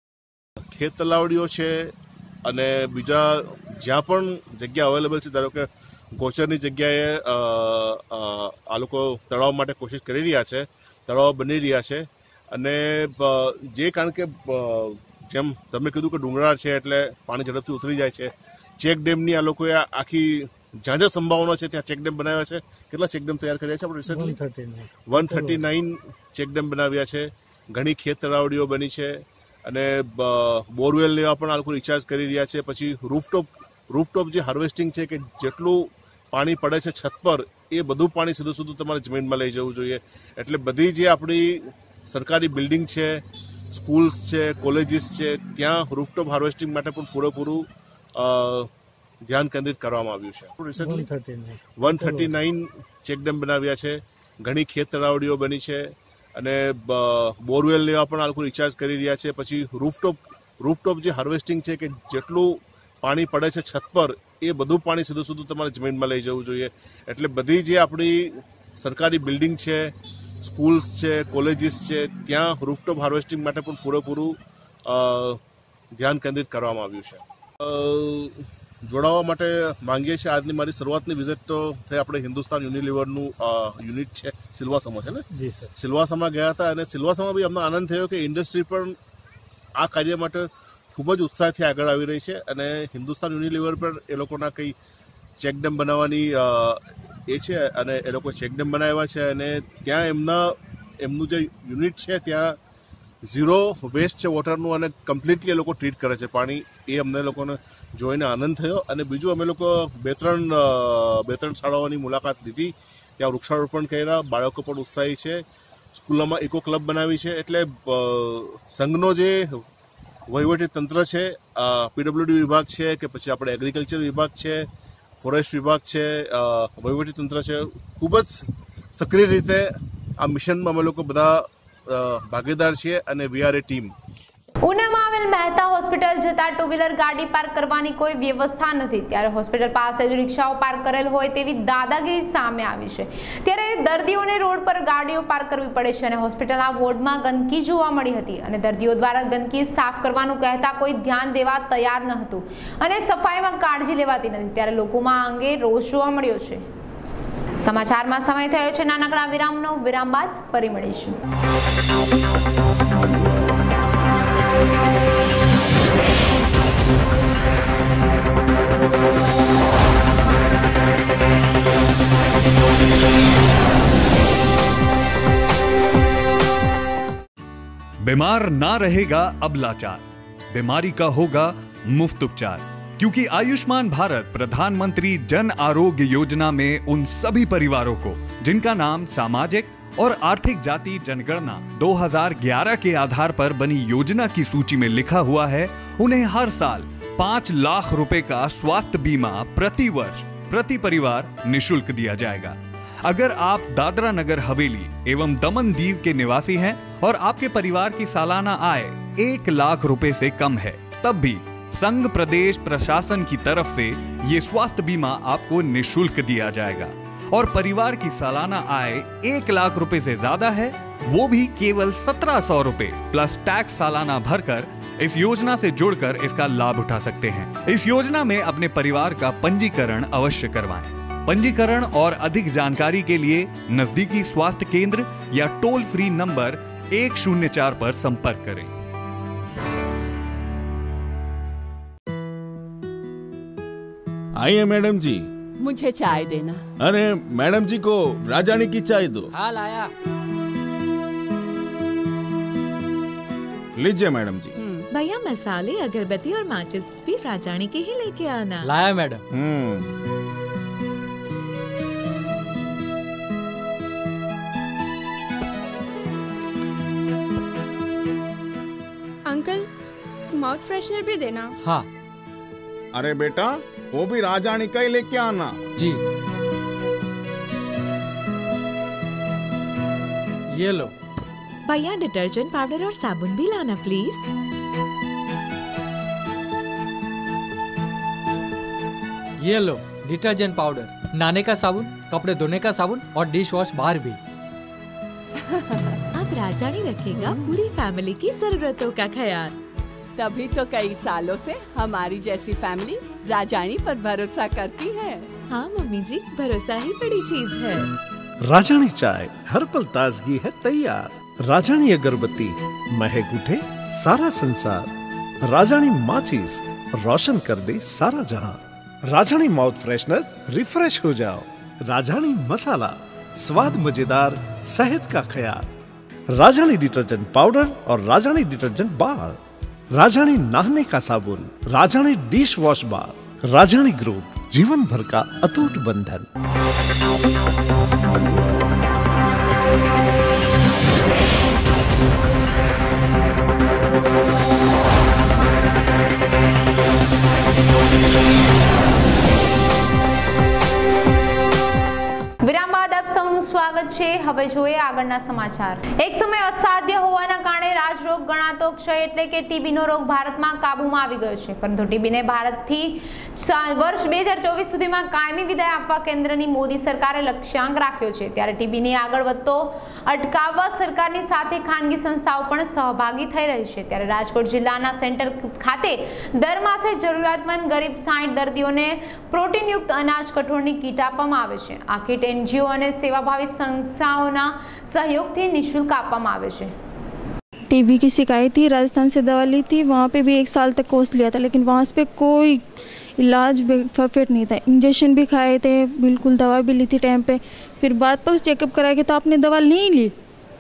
ખેત તલાવડીઓ છે અને બીજા જ્યાં પણ જગ્યા અવેલેબલ છે, ધારો કે ગોચરની જગ્યાએ આ લોકો તળાવ માટે કોશિશ કરી રહ્યા છે, તળાવ બની રહ્યા છે અને જે કારણ કે જેમ તમે કીધું કે ડુંગરાળ છે એટલે પાણી ઝડપથી ઉતરી જાય છે। ચેક ડેમની આ લોકોએ આખી જ્યાં જ્યાં સંભાવના છે ત્યાં ચેકડેમ બનાવ્યા છે। કેટલા ચેકડેમ તૈયાર કર્યા છે આપણે recently? One thirty nine check dam બનાવ્યા છે, ઘણી ખેત તળાવડીઓ બની છે અને બોરવેલ લેવા પણ આ લોકો રિચાર્જ કરી રહ્યા છે। પછી રૂફટોપ રૂફટોપ જે હાર્વેસ્ટિંગ છે કે જેટલું પાણી પડે છે છત પર એ બધું પાણી સીધું સીધું તમારે જમીનમાં લઈ જવું જોઈએ। એટલે બધી જે આપણી સરકારી બિલ્ડિંગ છે, સ્કૂલ્સ છે, કોલેજીસ છે ત્યાં રૂફટોપ હાર્વેસ્ટિંગ માટે પણ પૂરેપૂરું ધ્યાન કેન્દ્રિત કરવામાં આવ્યું છે। Recently one thirty nine check dam બનાવ્યા છે, ઘણી ખેત તળાવડીઓ બની છે અને બોરવેલ લેવા પણ આ લોકો રિચાર્જ કરી રહ્યા છે। પછી રૂફટોપ રૂફટોપ જે હાર્વેસ્ટિંગ છે કે જેટલું પાણી પડે છે છત પર એ બધું પાણી સીધું સીધું તમારે જમીનમાં લઈ જવું જોઈએ। એટલે બધી જે આપણી સરકારી બિલ્ડિંગ છે, સ્કૂલ્સ છે, કોલેજીસ છે ત્યાં રૂફટોપ હાર્વેસ્ટિંગ માટે પણ પૂરેપૂરું ધ્યાન કેન્દ્રિત કરવામાં આવ્યું છે। જોડાવા માટે માંગીએ છીએ। આજની મારી શરૂઆતની વિઝિટ તો થઈ આપણે હિન્દુસ્તાન યુનિલિવરનું યુનિટ છે સિલવાસામાં છે ને, સિલવાસામાં ગયા હતા અને સિલવાસામાં બી અમને આનંદ થયો કે ઇન્ડસ્ટ્રી પણ આ કાર્ય માટે ખૂબ જ ઉત્સાહથી આગળ આવી રહી છે અને હિન્દુસ્તાન યુનિલિવર પર એ લોકોના કંઈ ચેકડેમ બનાવવાની એ છે અને એ લોકો ચેકડેમ બનાવ્યા છે અને ત્યાં એમના એમનું જે યુનિટ છે ત્યાં ઝીરો વેસ્ટ છે વોટરનું અને કમ્પ્લીટલી એ લોકો ટ્રીટ કરે છે પાણી. એ અમને લોકોને જોઈને આનંદ થયો. અને બીજું અમે લોકો બે ત્રણ બે ત્રણ શાળાઓની મુલાકાત લીધી, ત્યાં વૃક્ષારોપણ કર્યા, બાળકો પણ ઉત્સાહી છે, સ્કૂલોમાં ઇકો ક્લબ બનાવી છે. એટલે સંઘનો જે વહીવટી તંત્ર છે, પીડબ્લ્યુડી વિભાગ છે કે પછી આપણે એગ્રીકલ્ચર વિભાગ છે, ફોરેસ્ટ વિભાગ છે, વહીવટી તંત્ર છે, ખૂબ જ સક્રિય રીતે આ મિશનમાં અમે લોકો બધા ભાગીદાર છીએ અને વી આર એ ટીમ. ઉનામાં આવેલ મહેતા હોસ્પિટલ જતા ટુ વ્હીલર ગાડી પાર્ક કરવાની કોઈ વ્યવસ્થા નથી, ત્યારે હોસ્પિટલ પાસે જ રિક્ષાઓ પાર્ક કરેલ હોય તેવી દાદાગીરી સામે આવી છે. ત્યારે દર્દીઓને રોડ પર ગાડીઓ પાર્ક કરવી પડે છે અને હોસ્પિટલના વોર્ડમાં ગંદકી જોવા મળી હતી અને દર્દીઓ દ્વારા ગંદકી સાફ કરવાનું કહેતા કોઈ ધ્યાન દેવા તૈયાર ન હતું અને સફાઈમાં કાળજી લેવાતી નથી, ત્યારે લોકોમાં આ અંગે રોષ જોવા મળ્યો છે. સમાચારમાં સમય થયો છે નાનકડા વિરામનો. વિરામ બાદ ફરી મળીશું. बीमार ना रहेगा अब लाचार, बीमारी का होगा मुफ्त उपचार, क्योंकि आयुष्मान भारत प्रधानमंत्री जन आरोग्य योजना में उन सभी परिवारों को जिनका नाम सामाजिक और आर्थिक जाति जनगणना दो हज़ार ग्यारह के आधार पर बनी योजना की सूची में लिखा हुआ है, उन्हें हर साल पांच लाख रुपए का स्वास्थ्य बीमा प्रति वर्ष प्रति परिवार निशुल्क दिया जाएगा. अगर आप दादरा नगर हवेली एवं दमन दीव के निवासी हैं और आपके परिवार की सालाना आय एक लाख रुपए से कम है, तब भी संघ प्रदेश प्रशासन की तरफ से ये स्वास्थ्य बीमा आपको निशुल्क दिया जाएगा. और परिवार की सालाना आय एक लाख रुपए से ज्यादा है, वो भी केवल सत्रह सौ रुपए प्लस टैक्स सालाना भरकर इस योजना से जुड़कर इसका लाभ उठा सकते हैं. इस योजना में अपने परिवार का पंजीकरण अवश्य करवाएं. पंजीकरण और अधिक जानकारी के लिए नजदीकी स्वास्थ्य केंद्र या टोल फ्री नंबर एक शून्य चार पर संपर्क करें. आइए मैडम जी. मुझे चाय देना. अरे मैडम जी को राजानी की चाय दो. हाँ लाया. लीजिए मैडम जी. भैया मसाले, अगरबत्ती और माचिस भी राजानी के ही लेके आना. लाया मैडम. हम्म. अंकल माउथ फ्रेशनर भी देना. हाँ. अरे बेटा वो भी राजानी का ही लेके आना. जी. ये लो. भैया डिटर्जेंट पाउडर और साबुन भी लाना प्लीज. ये लो डिटर्जेंट पाउडर, नहाने का साबुन, कपड़े धोने का साबुन और डिश वॉश बार भी. अब राजानी रखेगा पूरी फैमिली की जरूरतों का ख्याल. तभी तो कई सालों से हमारी जैसी फैमिली राजानी पर भरोसा करती है. हाँ मम्मी जी, भरोसा ही बड़ी चीज है. राजानी चाय हर पल ताजगी है तैयार. राजानी अगरबत्ती महक उठे सारा संसार. राजानी माचिस रोशन कर दे सारा जहां. राजानी माउथ फ्रेशनर रिफ्रेश हो जाओ. राजानी मसाला स्वाद मजेदार, सेहत का ख्याल. राजानी डिटर्जेंट पाउडर और राजानी डिटर्जेंट बार. राजानी नहाने का साबुन, Rajani dish wash bar. Rajani group, जीवन भर का अटूट बंधन. વિરામ બાદ આપ સૌનું સ્વાગત છે. હવે જોઈએ આગળના સમાચાર. એક સમય અસાધ્ય હોવાના કારણે રાજરોગ ગણાતો ક્ષય એટલે કે ટીબીનો રોગ ભારતમાં કાબૂમાં આવી ગયો છે, પરંતુ ટીબીને ભારતથી વર્ષ બે હજાર ચોવીસ સુધીમાં કાયમી વિદાય આપવા કેન્દ્રની મોદી સરકારે લક્ષ્યાંક રાખ્યો છે. ત્યારે ટીબીની આગળ વધતો અટકાવવા સરકારની સાથે ખાનગી સંસ્થાઓ પણ સહભાગી થઈ રહી છે. ત્યારે રાજકોટ જિલ્લાના સેન્ટર ખાતે દર માસે જરૂરિયાતમંદ ગરીબ સાઠ દર્દીઓને પ્રોટીનયુક્ત અનાજ કઠોળની કીટ આપવામાં આવે છે. આ કીટ એનજીઓ અને સેવાભાવી સંસ્થાઓના સહયોગથી નિઃશુલ્ક આપવામાં આવે છે. टीबी की शिकायत थी, राजस्थान से दवा ली थी, वहाँ पे भी एक साल तक कोर्स लिया था, लेकिन वहाँ पे कोई इलाज परफेक्ट नहीं था। इंजेक्शन भी खाए थे, बिल्कुल दवा भी ली थी टाइम पे। फिर बाद पर चेकअप कराया कि तो आपने दवा नहीं ली।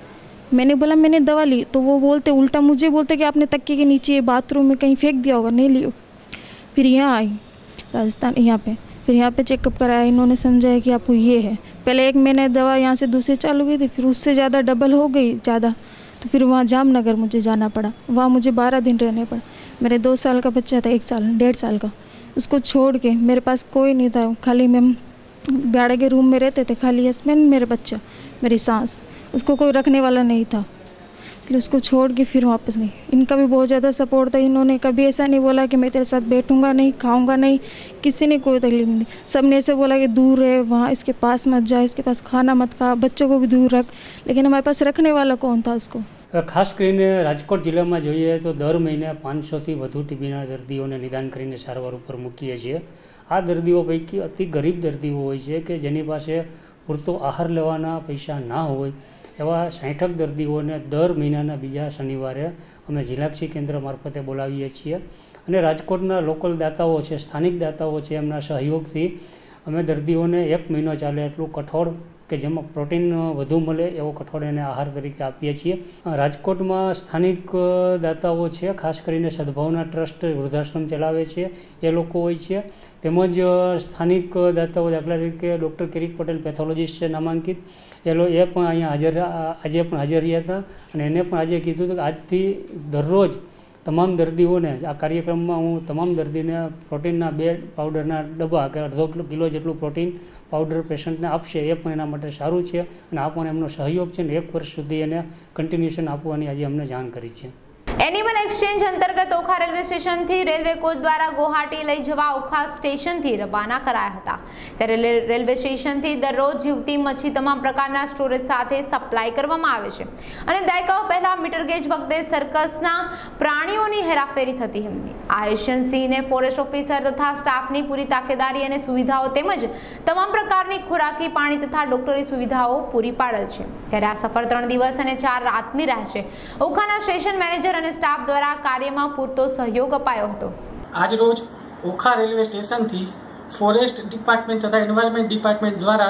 मैंने बोला मैंने दवा ली, तो वो बोलते उल्टा मुझे बोलते कि आपने तकिए के नीचे बाथरूम में कहीं फेंक दिया होगा, नहीं लियो। फिर यहाँ आई राजस्थान, यहाँ पे फिर यहाँ पे चेकअप कराया, इन्होंने समझाया कि आपको ये है। पहले एक महीने दवा यहाँ से दूसरी चालू गई थी, फिर उससे ज़्यादा डबल हो गई ज़्यादा, तो फिर वहाँ जामनगर मुझे जाना पड़ा। वहाँ मुझे बारह दिन रहने पड़ा। मेरे दो साल का बच्चा था, एक साल डेढ़ साल का, उसको छोड़ के मेरे पास कोई नहीं था। खाली मैं भाड़े के रूम में रहते थे, खाली हस्बैंड, मेरे बच्चा, मेरी सास, उसको कोई रखने वाला नहीं था, इसलिए उसको छोड़ के फिर वापस नहीं। इनका भी बहुत ज़्यादा सपोर्ट था, इन्होंने कभी ऐसा नहीं बोला कि मैं तेरे साथ बैठूंगा नहीं, खाऊंगा नहीं, किसी ने कोई तकलीफ नहीं। सब ने ऐसे बोला कि दूर है, वहाँ इसके पास मत जा, इसके पास खाना मत खा, बच्चों को भी दूर रख, लेकिन हमारे पास रखने वाला कौन था उसको। ખાસ કરીને રાજકોટ જિલ્લામાં જોઈએ તો દર મહિને પાંચસોથી વધુ ટીબીના દર્દીઓને નિદાન કરીને સારવાર ઉપર મૂકીએ છીએ। આ દર્દીઓ પૈકી અતિ ગરીબ દર્દીઓ હોય છે કે જેની પાસે પૂરતો આહાર લેવાના પૈસા ના હોય એવા સાઠક દર્દીઓને દર મહિનાના બીજા શનિવારે અમે જિલ્લાક્ષી કેન્દ્ર મારફતે બોલાવીએ છીએ અને રાજકોટના લોકલ દાતાઓ છે, સ્થાનિક દાતાઓ છે, એમના સહયોગથી અમે દર્દીઓને એક મહિનો ચાલે એટલું કઠોળ કે જેમાં પ્રોટીન વધુ મળે એવો કઠોળ એને આહાર તરીકે આપીએ છીએ। રાજકોટમાં સ્થાનિક દાતાઓ છે, ખાસ કરીને સદભાવના ટ્રસ્ટ વૃદ્ધાશ્રમ ચલાવે છે એ લોકો હોય છે, તેમજ સ્થાનિક દાતાઓ દાખલા તરીકે ડૉક્ટર કિરીટ પટેલ પેથોલોજીસ્ટ છે નામાંકિત, એ લો એ પણ અહીંયા હાજર આજે પણ હાજર રહ્યા હતા અને એને પણ આજે કીધું હતું કે આજથી દરરોજ તમામ દર્દીઓને આ કાર્યક્રમમાં હું તમામ દર્દીને પ્રોટીનના બે પાવડરના ડબ્બા કે અડધો કિલો જેટલું પ્રોટીન પાવડર પેશન્ટને આપશે, એ પણ એના માટે સારું છે અને આ પણ એમનો સહયોગ છે ને એક વર્ષ સુધી એને કન્ટિન્યુએશન આપવાની આજે અમને જાણ કરી છે। એનિમલ એક્સચેન્જ અંતર્ગત ઓખા રેલવે સ્ટેશનથી રેલવે કોચ દ્વારા ગુવાહાટી લઈ જવા ઓખા સ્ટેશનથી રવાના કરાયા હતા। ત્યારે રેલવે સ્ટેશનથી દરરોજ જીવતી મચ્છી તમામ પ્રકારના સ્ટોરેજ સાથે સપ્લાય કરવામાં આવે છે અને દાયકાઓ પહેલા મીટર ગેજ વખતે સર્કસના પ્રાણીઓની હેરાફેરી થતી હતી। આ એશિયન સિંહને ફોરેસ્ટ ઓફિસર તથા સ્ટાફની પૂરી તાકેદારી અને સુવિધાઓ તેમજ તમામ પ્રકારની ખોરાકી, પાણી તથા ડોક્ટરી સુવિધાઓ પૂરી પાડેલ છે। ત્યારે આ સફર ત્રણ દિવસ અને ચાર રાતની રહેશે। ઓખાના સ્ટેશન મેનેજર અને સ્ટાફ દ્વારા કાર્યમાં પૂરતો સહયોગ અપાયો હતો। આજ રોજ ઓખા રેલવે સ્ટેશનથી ફોરેસ્ટ ડિપાર્ટમેન્ટ તથા એન્વાયરમેન્ટ ડિપાર્ટમેન્ટ દ્વારા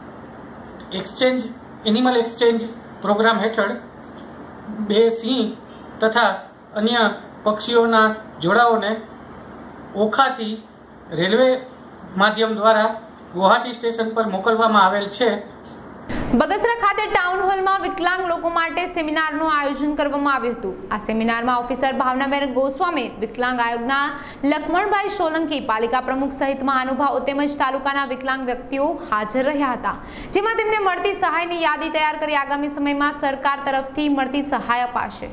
એક્સચેન્જ એનિમલ એક્સચેન્જ પ્રોગ્રામ હેઠળ બે સિંહ તથા અન્ય પક્ષીઓના જોડાઓને ઓખાથી રેલવે માધ્યમ દ્વારા ગુવાહાટી સ્ટેશન પર મોકલવામાં આવેલ છે। બગસરા ખાતે ટાઉન હોલમાં વિકલાંગ લોકો માટે સેમિનારનું આયોજન કરવામાં આવ્યું હતું। આ સેમિનારમાં ઓફિસર ભાવનાબેન ગોસ્વામી, વિકલાંગ આયોગના લક્ષ્મણભાઈ સોલંકી, પાલિકા પ્રમુખ સહિત મહાનુભાવો તેમજ તાલુકાના વિકલાંગ વ્યક્તિઓ હાજર રહ્યા હતા, જેમાં તેમને મળતી સહાયની યાદી તૈયાર કરી આગામી સમયમાં સરકાર તરફથી મળતી સહાય અપાશે।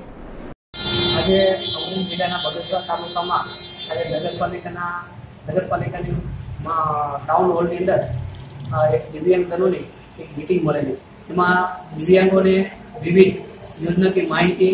આજે અમરેલી જિલ્લાના બગસરા તાલુકામાં આજે નગરપાલિકાના નગરપાલિકાની ટાઉન હોલની અંદર એક દિવ્યાંગજનોની એક મીટિંગ મળેલી, એમાં દિવ્યાંગોને વિવિધ યોजना की માહિતી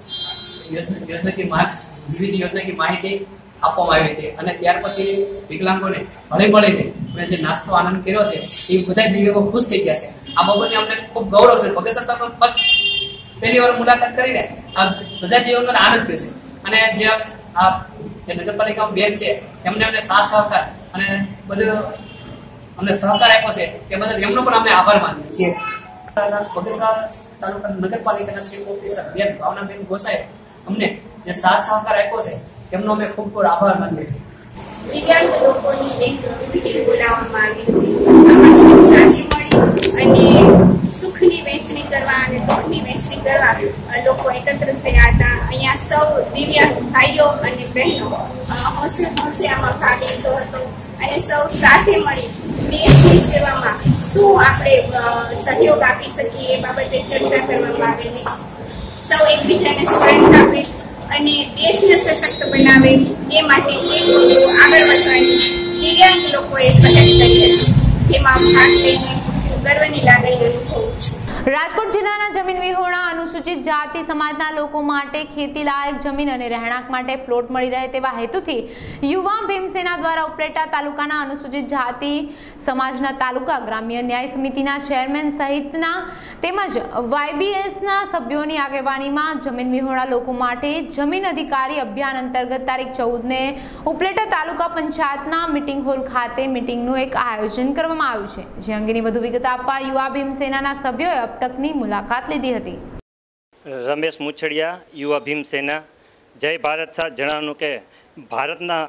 યોजना की વિવિધ યોजना की માહિતી આપવામાં આવી હતી અને ત્યાર પછી વિકલાંગોને હળી મળીને મેં જે નાસ્તો આનંદ કર્યો છે એ બધા દિવ્યાંગો ખુશ થઈ ગયા છે। આ બાબતે અમને ખૂબ ગૌરવ છે। બગસરા તાલુકા બસ પહેલી વાર મુલાકાત કરીને આ બધા દિવ્યાંગોને આનંદ થયો છે અને જે આ જે નગરપાલિકામાં બેન છે એમને અમને સાથ સહકાર અને બધું અમને સહકાર આપ્યો છે એ બદલ એમનો પણ અમે આભાર માનીએ છીએ। બગસરા તાલુકા નગરપાલિકાના ચીફ ઓફિસર બેન ભાવનાબેન ગોસાએ અમને જે સાથ સહકાર આપ્યો છે એમનો અમે ખૂબ ખૂબ આભાર માનીએ છીએ। દિવ્યાંગ લોકોની એક મીટિંગ બોલાવવામાં આવી હતી, આમાં સાચી મળી અને સુખની વહેંચણી કરવા અને દુઃખની વહેંચણી કરવા લોકો એકત્ર થયા હતા। અહીંયા સૌ દિવ્યાંગ ભાઈઓ અને બહેનો હોંશે હોંશે આમાં ભાગ લીધો હતો અને સૌ સાથે મળી દેશની સેવામાં શું આપણે સહયોગ આપી શકીએ એ બાબતે ચર્ચા કરવામાં આવેલી। સૌ એકબીજાને સ્ટ્રેન્થ આપે અને દેશને સશક્ત બનાવે એ માટે એક આગળ વધવાની દિવ્યાંગ લોકોએ પહેલ કરી હતી, જેમાં ભાગ લઈને ગર્વની લાગણી અનુભવું છું। રાજકોટ જિલ્લાના જમીન વિહોણા અનુસૂચિત અનુસૂચિત જાતિ સમાજના લોકો માટે ખેતીલાયક જમીન અને રહેણાંક માટે પ્લોટ મળી રહે તેવા હેતુથી યુવા ભીમસેના દ્વારા ઉપલેટા તાલુકાના અનુસૂચિત જાતિ સમાજના તાલુકા ગ્રામ્ય ન્યાય સમિતિના ચેરમેન સહિતના તેમજ વાયબીએસના સભ્યોની આગેવાનીમાં જમીન વિહોણા લોકો માટે જમીન અધિકારી અભિયાન અંતર્ગત તારીખ ચૌદ ને ઉપલેટા તાલુકા પંચાયતના મીટિંગ હોલ ખાતે મીટિંગનું એક આયોજન કરવામાં આવ્યું છે, જે અંગેની વધુ વિગત આપવા યુવા ભીમસેનાના સભ્યોએ અબ તકની મુલાકાત લીધી હતી. રમેશ મુછડિયા, યુવા ભીમસેના. જય ભારત સાથ જણાવવાનું કે ભારતના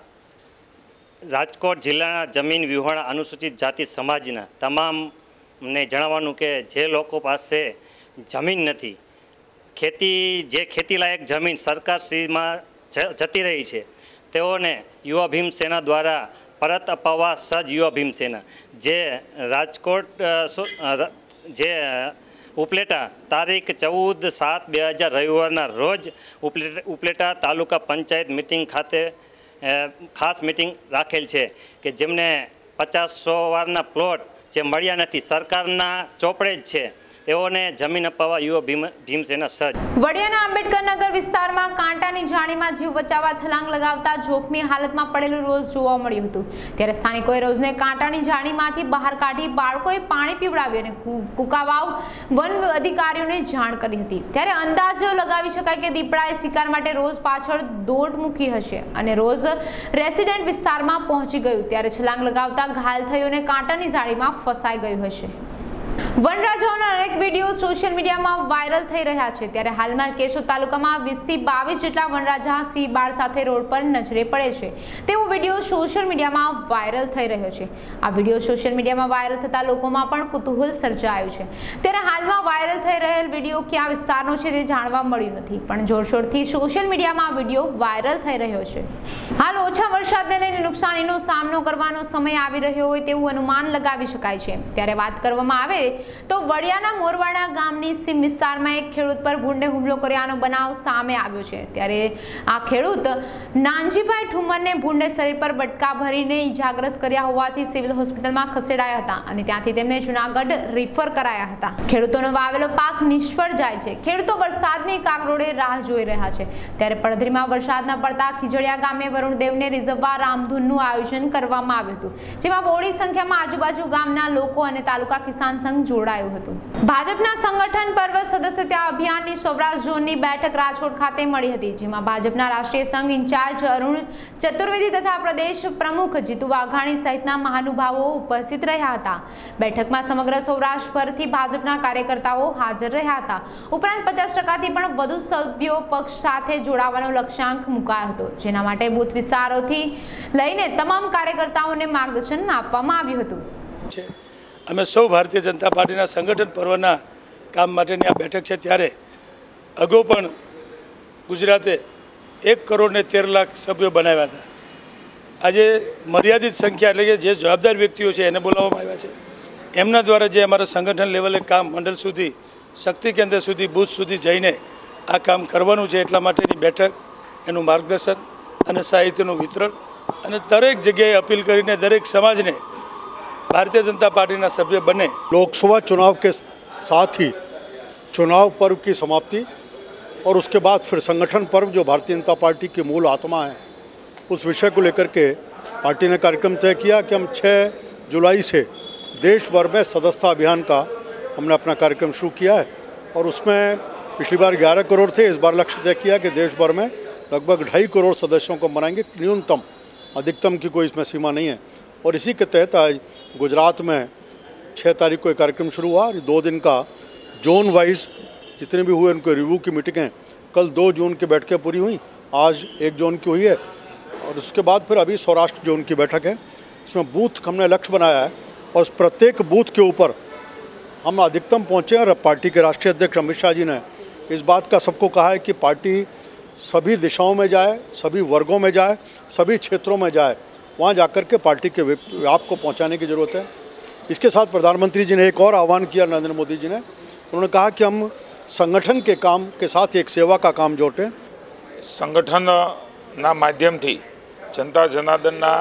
રાજકોટ જિલ્લાના જમીન વિહોણા અનુસૂચિત જાતિ સમાજના તમામને જણાવવાનું કે જે લોકો પાસે જમીન નથી, ખેતી જે ખેતીલાયક જમીન સરકારશ્રીમાં જતી રહી છે, તેઓને યુવા ભીમસેના દ્વારા પરત અપાવવા સજ્જ યુવા ભીમસેના જે રાજકોટ જે ઉપલેટા તારીખ ચૌદ સાત બે હજાર રવિવારના રોજ ઉપલેટા ઉપલેટા તાલુકા પંચાયત મિટિંગ ખાતે ખાસ મિટિંગ રાખેલ છે કે જેમને પચાસ સો વારના પ્લોટ જે મળ્યા નથી, સરકારના ચોપડે જ છે, તેઓને જમીન અપાવવા યુવા ભીમ ભીમસેના સજ્જ. વડિયાના આંબેડકર નગર વિસ્તારમાં કાંટાની જાળીમાં જીવ બચાવવા છલાંગ લગાવતા જોખમી હાલતમાં પડેલું રોઝ જોવા મળ્યું હતું. ત્યારે સ્થાનિકોએ રોઝને કાંટાની જાળીમાંથી બહાર કાઢી બાળકોએ પાણી પીવડાવ્યું અને કુકાવાવ વન અધિકારીઓને જાણ કરી હતી. ત્યારે અંદાજો લગાવી શકાય કે દીપડાએ શિકાર માટે રોઝ પાછળ દોડ મૂકી હશે અને રોઝ રેસિડેન્ટ વિસ્તારમાં પહોંચી ગયું. ત્યારે છલાંગ લગાવતા ઘાયલ થયો અને કાંટાની જાળીમાં ફસાઈ ગયું હશે. વનરાજાઓના અનેક વિડીયો સોશિયલ મીડિયામાં વાયરલ થઈ રહ્યા છે. ત્યારે હાલમાં કેશોદ તાલુકામાં વીસ થી બાવીસ જેટલા વનરાજા સિંહ બાળ સાથે રોડ પર નજરે પડે છે તેવો વિડીયો સોશિયલ મીડિયામાં વાયરલ થઈ રહ્યો છે. આ વિડીયો સોશિયલ મીડિયામાં વાયરલ થતા લોકોમાં પણ કુતૂહલ સર્જાયું છે. ત્યારે હાલમાં વાયરલ થઈ રહેલ વિડીયો ક્યાં વિસ્તારનો છે તે જાણવા મળ્યું નથી, પણ જોરશોરથી સોશિયલ મીડિયામાં આ વિડીયો વાયરલ થઈ રહ્યો છે. હાલ ઓછા વરસાદને લઈને નુકસાનીનો સામનો કરવાનો સમય આવી રહ્યો હોય તેવું અનુમાન લગાવી શકાય છે. ત્યારે વાત કરવામાં આવે તો વડિયાના મોરવાડા ગામની સીમ વિસ્તારમાં એક ખેડૂત પર ભૂંડે હુમલો કર્યાનો બનાવ સામે આવ્યો છે. ત્યારે આ ખેડૂત નાનજીભાઈ ઠુમરને ભૂંડે શરીર પર બટકા ભરીને ઈજાગ્રસ્ત કર્યા હોવાથી સિવિલ હોસ્પિટલમાં ખસેડાયા હતા અને ત્યાંથી તેમને જૂનાગઢ રિફર કરાયા હતા. ખેડૂતોનો વાવેલો પાક નિષ્ફળ જાય છે. ખેડૂતો વરસાદની કાકડોળે રાહ જોઈ રહ્યા છે. ત્યારે પડધરીમાં વરસાદ ન પડતા ખીજડીયા ગામે વરુણદેવને રીઝવવા રામધૂનનું આયોજન કરવામાં આવ્યું હતું, જેમાં બહોળી સંખ્યામાં આજુબાજુ ગામના લોકો અને તાલુકા કિસાન સંઘ જોડાયું હતું. ભાજપના સંગઠન પર્વ સદસ્યતા અભિયાનની સૌરાષ્ટ્ર ઝોનની બેઠક રાજકોટ ખાતે મળી હતી, જેમાં ભાજપના રાષ્ટ્રીય સંઘ ઇન્ચાર્જ અરુણ ચતુર્વેદી તથા પ્રદેશ પ્રમુખ જીતુ વાઘાણી સહિતના મહાનુભાવો ઉપસ્થિત રહ્યા હતા. બેઠકમાં સમગ્ર સૌરાષ્ટ્ર પરથી ભાજપના કાર્યકર્તાઓ હાજર રહ્યા હતા. ઉપરાંત પચાસ ટકાથી પણ વધુ સભ્યો પક્ષ સાથે જોડાવાનો લક્ષ્યાંક મુકાયો હતો, જેના માટે બૂથ વિસ્તારોથી લઈને તમામ કાર્યકર્તાઓને માર્ગદર્શન આપવામાં આવ્યું હતું. અમે સૌ ભારતીય જનતા પાર્ટીના સંગઠન પર્વના કામ માટેની આ બેઠક છે. ત્યારે અગાઉ પણ ગુજરાતે એક કરોડ ને તેર લાખ સભ્યો બનાવ્યા હતા. આજે મર્યાદિત સંખ્યા એટલે કે જે જવાબદાર વ્યક્તિઓ છે એને બોલાવવામાં આવ્યા છે. એમના દ્વારા જે અમારા સંગઠન લેવલે કામ મંડળ સુધી, શક્તિ કેન્દ્ર સુધી, બૂથ સુધી જઈને આ કામ કરવાનું છે, એટલા માટેની બેઠક, એનું માર્ગદર્શન અને સાહિત્યનું વિતરણ અને દરેક જગ્યાએ અપીલ કરીને દરેક સમાજને भारतीय जनता पार्टी ना सभ्य बने. लोकसभा चुनाव के साथ ही चुनाव पर्व की समाप्ति और उसके बाद फिर संगठन पर्व जो भारतीय जनता पार्टी की मूल आत्मा है, उस विषय को लेकर के पार्टी ने कार्यक्रम तय किया कि हम छः जुलाई से देश भर में सदस्यता अभियान का हमने अपना कार्यक्रम शुरू किया है और उसमें पिछली बार ग्यारह करोड़ थे, इस बार लक्ष्य तय किया कि देश भर में लगभग ढाई करोड़ सदस्यों को बनाएंगे. न्यूनतम, अधिकतम की कोई इसमें सीमा नहीं है. और इसी के तहत आज गुजरात में छः तारीख को एक कार्यक्रम शुरू हुआ और दो दिन का जोन वाइज जितने भी हुए उनको रिव्यू की मीटिंगें, कल दो जून की बैठकें पूरी हुई, आज एक जोन की हुई है और उसके बाद फिर अभी सौराष्ट्र जोन की बैठक है. इसमें बूथ हमने लक्ष्य बनाया है और प्रत्येक बूथ के ऊपर हम अधिकतम पहुँचे. और पार्टी के राष्ट्रीय अध्यक्ष अमित शाह जी ने इस बात का सबको कहा है कि पार्टी सभी दिशाओं में जाए, सभी वर्गों में जाए, सभी क्षेत्रों में जाए, वहाँ जाकर के पार्टी के व्याप को पहुँचाने की ज़रूरत है. इसके साथ प्रधानमंत्री जी ने एक और आह्वान किया, नरेंद्र मोदी जी ने, उन्होंने कहा कि हम संगठन के काम के साथ एक सेवा का काम जोड़ें. संगठन ना माध्यम थी जनता जनार्दनना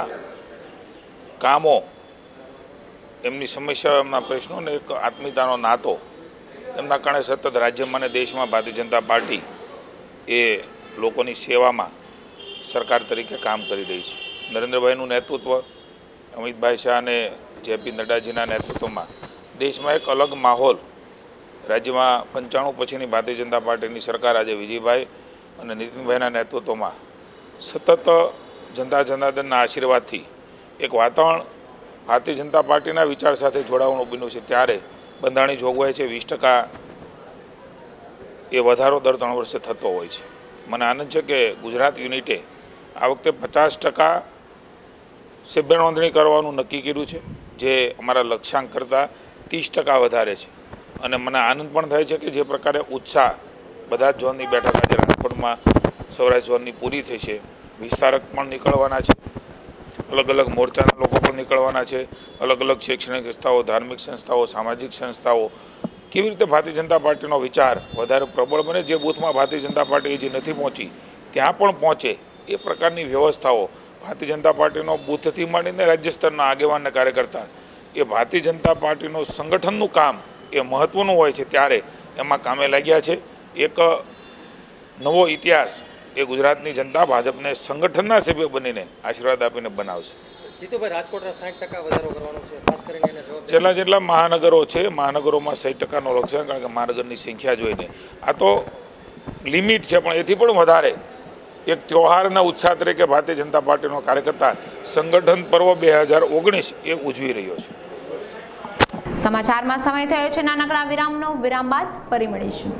कामों, एमनी समस्या, एमना प्रश्नों ने एक आत्मीयतानो नातो એમના કારણે સતત રાજ્યમાં અને દેશમાં ભારતીય જનતા પાર્ટી એ લોકોની સેવામાં સરકાર તરીકે કામ કરી રહી છે. નરેન્દ્રભાઈનું નેતૃત્વ, અમિતભાઈ શાહ અને જેપી નડ્ડાજીના નેતૃત્વમાં દેશમાં એક અલગ માહોલ, રાજ્યમાં પંચાણું પછીની ભારતીય જનતા પાર્ટીની સરકાર આજે વિજયભાઈ અને નીતિનભાઈના નેતૃત્વમાં સતત જનતા જનાર્દનના આશીર્વાદથી એક વાતાવરણ ભારતીય જનતા પાર્ટીના વિચાર સાથે જોડાવાનું બન્યું છે. ત્યારે બંધારણની જોગવાઈ છે વીસ ટકા એ વધારો દર ત્રણ વર્ષે થતો હોય છે. મને આનંદ છે કે ગુજરાત યુનિટે આ વખતે પચાસ ટકા સભ્ય નોંધણી કરવાનું નક્કી કર્યું છે, જે અમારા લક્ષ્યાંક કરતાં ત્રીસ ટકા વધારે છે. અને મને આનંદ પણ થાય છે કે જે પ્રકારે ઉત્સાહ બધા જ ઝોનની બેઠક આજે રાજકોટમાં સૌરાષ્ટ્ર ઝોનની પૂરી થઈ છે. વિસ્તારક પણ નીકળવાના છે, અલગ અલગ મોરચાના લોકો પણ નીકળવાના છે, અલગ અલગ શૈક્ષણિક સંસ્થાઓ, ધાર્મિક સંસ્થાઓ, સામાજિક સંસ્થાઓ, કેવી રીતે ભારતીય જનતા પાર્ટીનો વિચાર વધારે પ્રબળ બને, જે બૂથમાં ભારતીય જનતા પાર્ટી જે નથી પહોંચી ત્યાં પણ પહોંચે એ પ્રકારની વ્યવસ્થાઓ ભારતીય જનતા પાર્ટીનો બૂથથી માંડીને રાજ્ય સ્તરના આગેવાન અને કાર્યકર્તા એ ભારતીય જનતા પાર્ટીનું સંગઠનનું કામ એ મહત્ત્વનું હોય છે. ત્યારે એમાં કામે લાગ્યા છે. એક નવો ઇતિહાસ એ ગુજરાતની જનતા ભાજપને સંગઠનના સભ્ય બનીને આશીર્વાદ આપીને બનાવશે. જીતુભાઈ, રાજકોટના સાઠ ટકા વધારો કરવાનો છે, ખાસ કરીને એને જવાબ જેટલા જેટલા મહાનગરો છે, મહાનગરોમાં સાઠ ટકાનો લક્ષ્ય, કારણ કે મહાનગરની સંખ્યા જોઈને આ તો લિમિટ છે, પણ એથી પણ વધારે એક ત્યોહારના ઉત્સાહ તરીકે ભારતીય જનતા પાર્ટીનો કાર્યકર્તા સંગઠન પર્વ બે હજાર ઓગણીસ એ ઉજવી રહ્યો છે. સમાચારમાં સમય થયો છે નાનકડા વિરામનો. વિરામ બાદ ફરી મળીશું.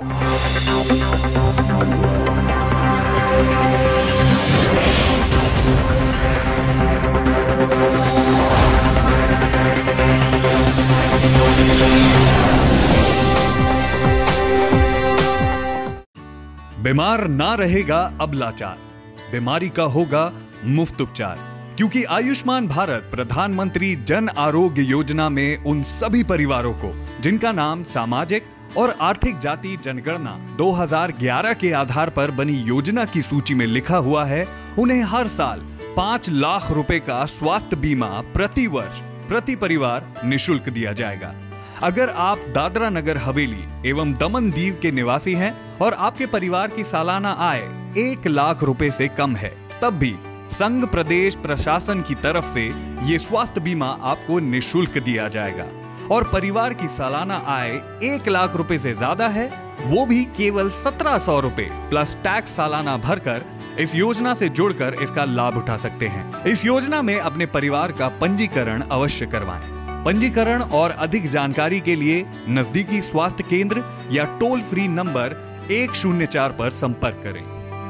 बीमार ना रहेगा अब लाचार, बीमारी का होगा मुफ्त उपचार, क्योंकि आयुष्मान भारत प्रधानमंत्री जन आरोग्य योजना में उन सभी परिवारों को जिनका नाम सामाजिक और आर्थिक जाति जनगणना दो हज़ार ग्यारह के आधार पर बनी योजना की सूची में लिखा हुआ है, उन्हें हर साल पांच लाख रुपए का स्वास्थ्य बीमा प्रति वर्ष प्रति परिवार निशुल्क दिया जाएगा. अगर आप दादरा नगर हवेली एवं दमन दीव के निवासी हैं और आपके परिवार की सालाना आय एक लाख रुपए से कम है, तब भी संघ प्रदेश प्रशासन की तरफ से ये स्वास्थ्य बीमा आपको निशुल्क दिया जाएगा. और परिवार की सालाना आय एक लाख रुपए से ज्यादा है, वो भी केवल सत्रह सौ रुपए प्लस टैक्स सालाना भरकर इस योजना से जुड़कर इसका लाभ उठा सकते हैं. इस योजना में अपने परिवार का पंजीकरण अवश्य करवाएं. पंजीकरण और अधिक जानकारी के लिए नजदीकी स्वास्थ्य केंद्र या टोल फ्री नंबर एक शून्य चार पर संपर्क करें.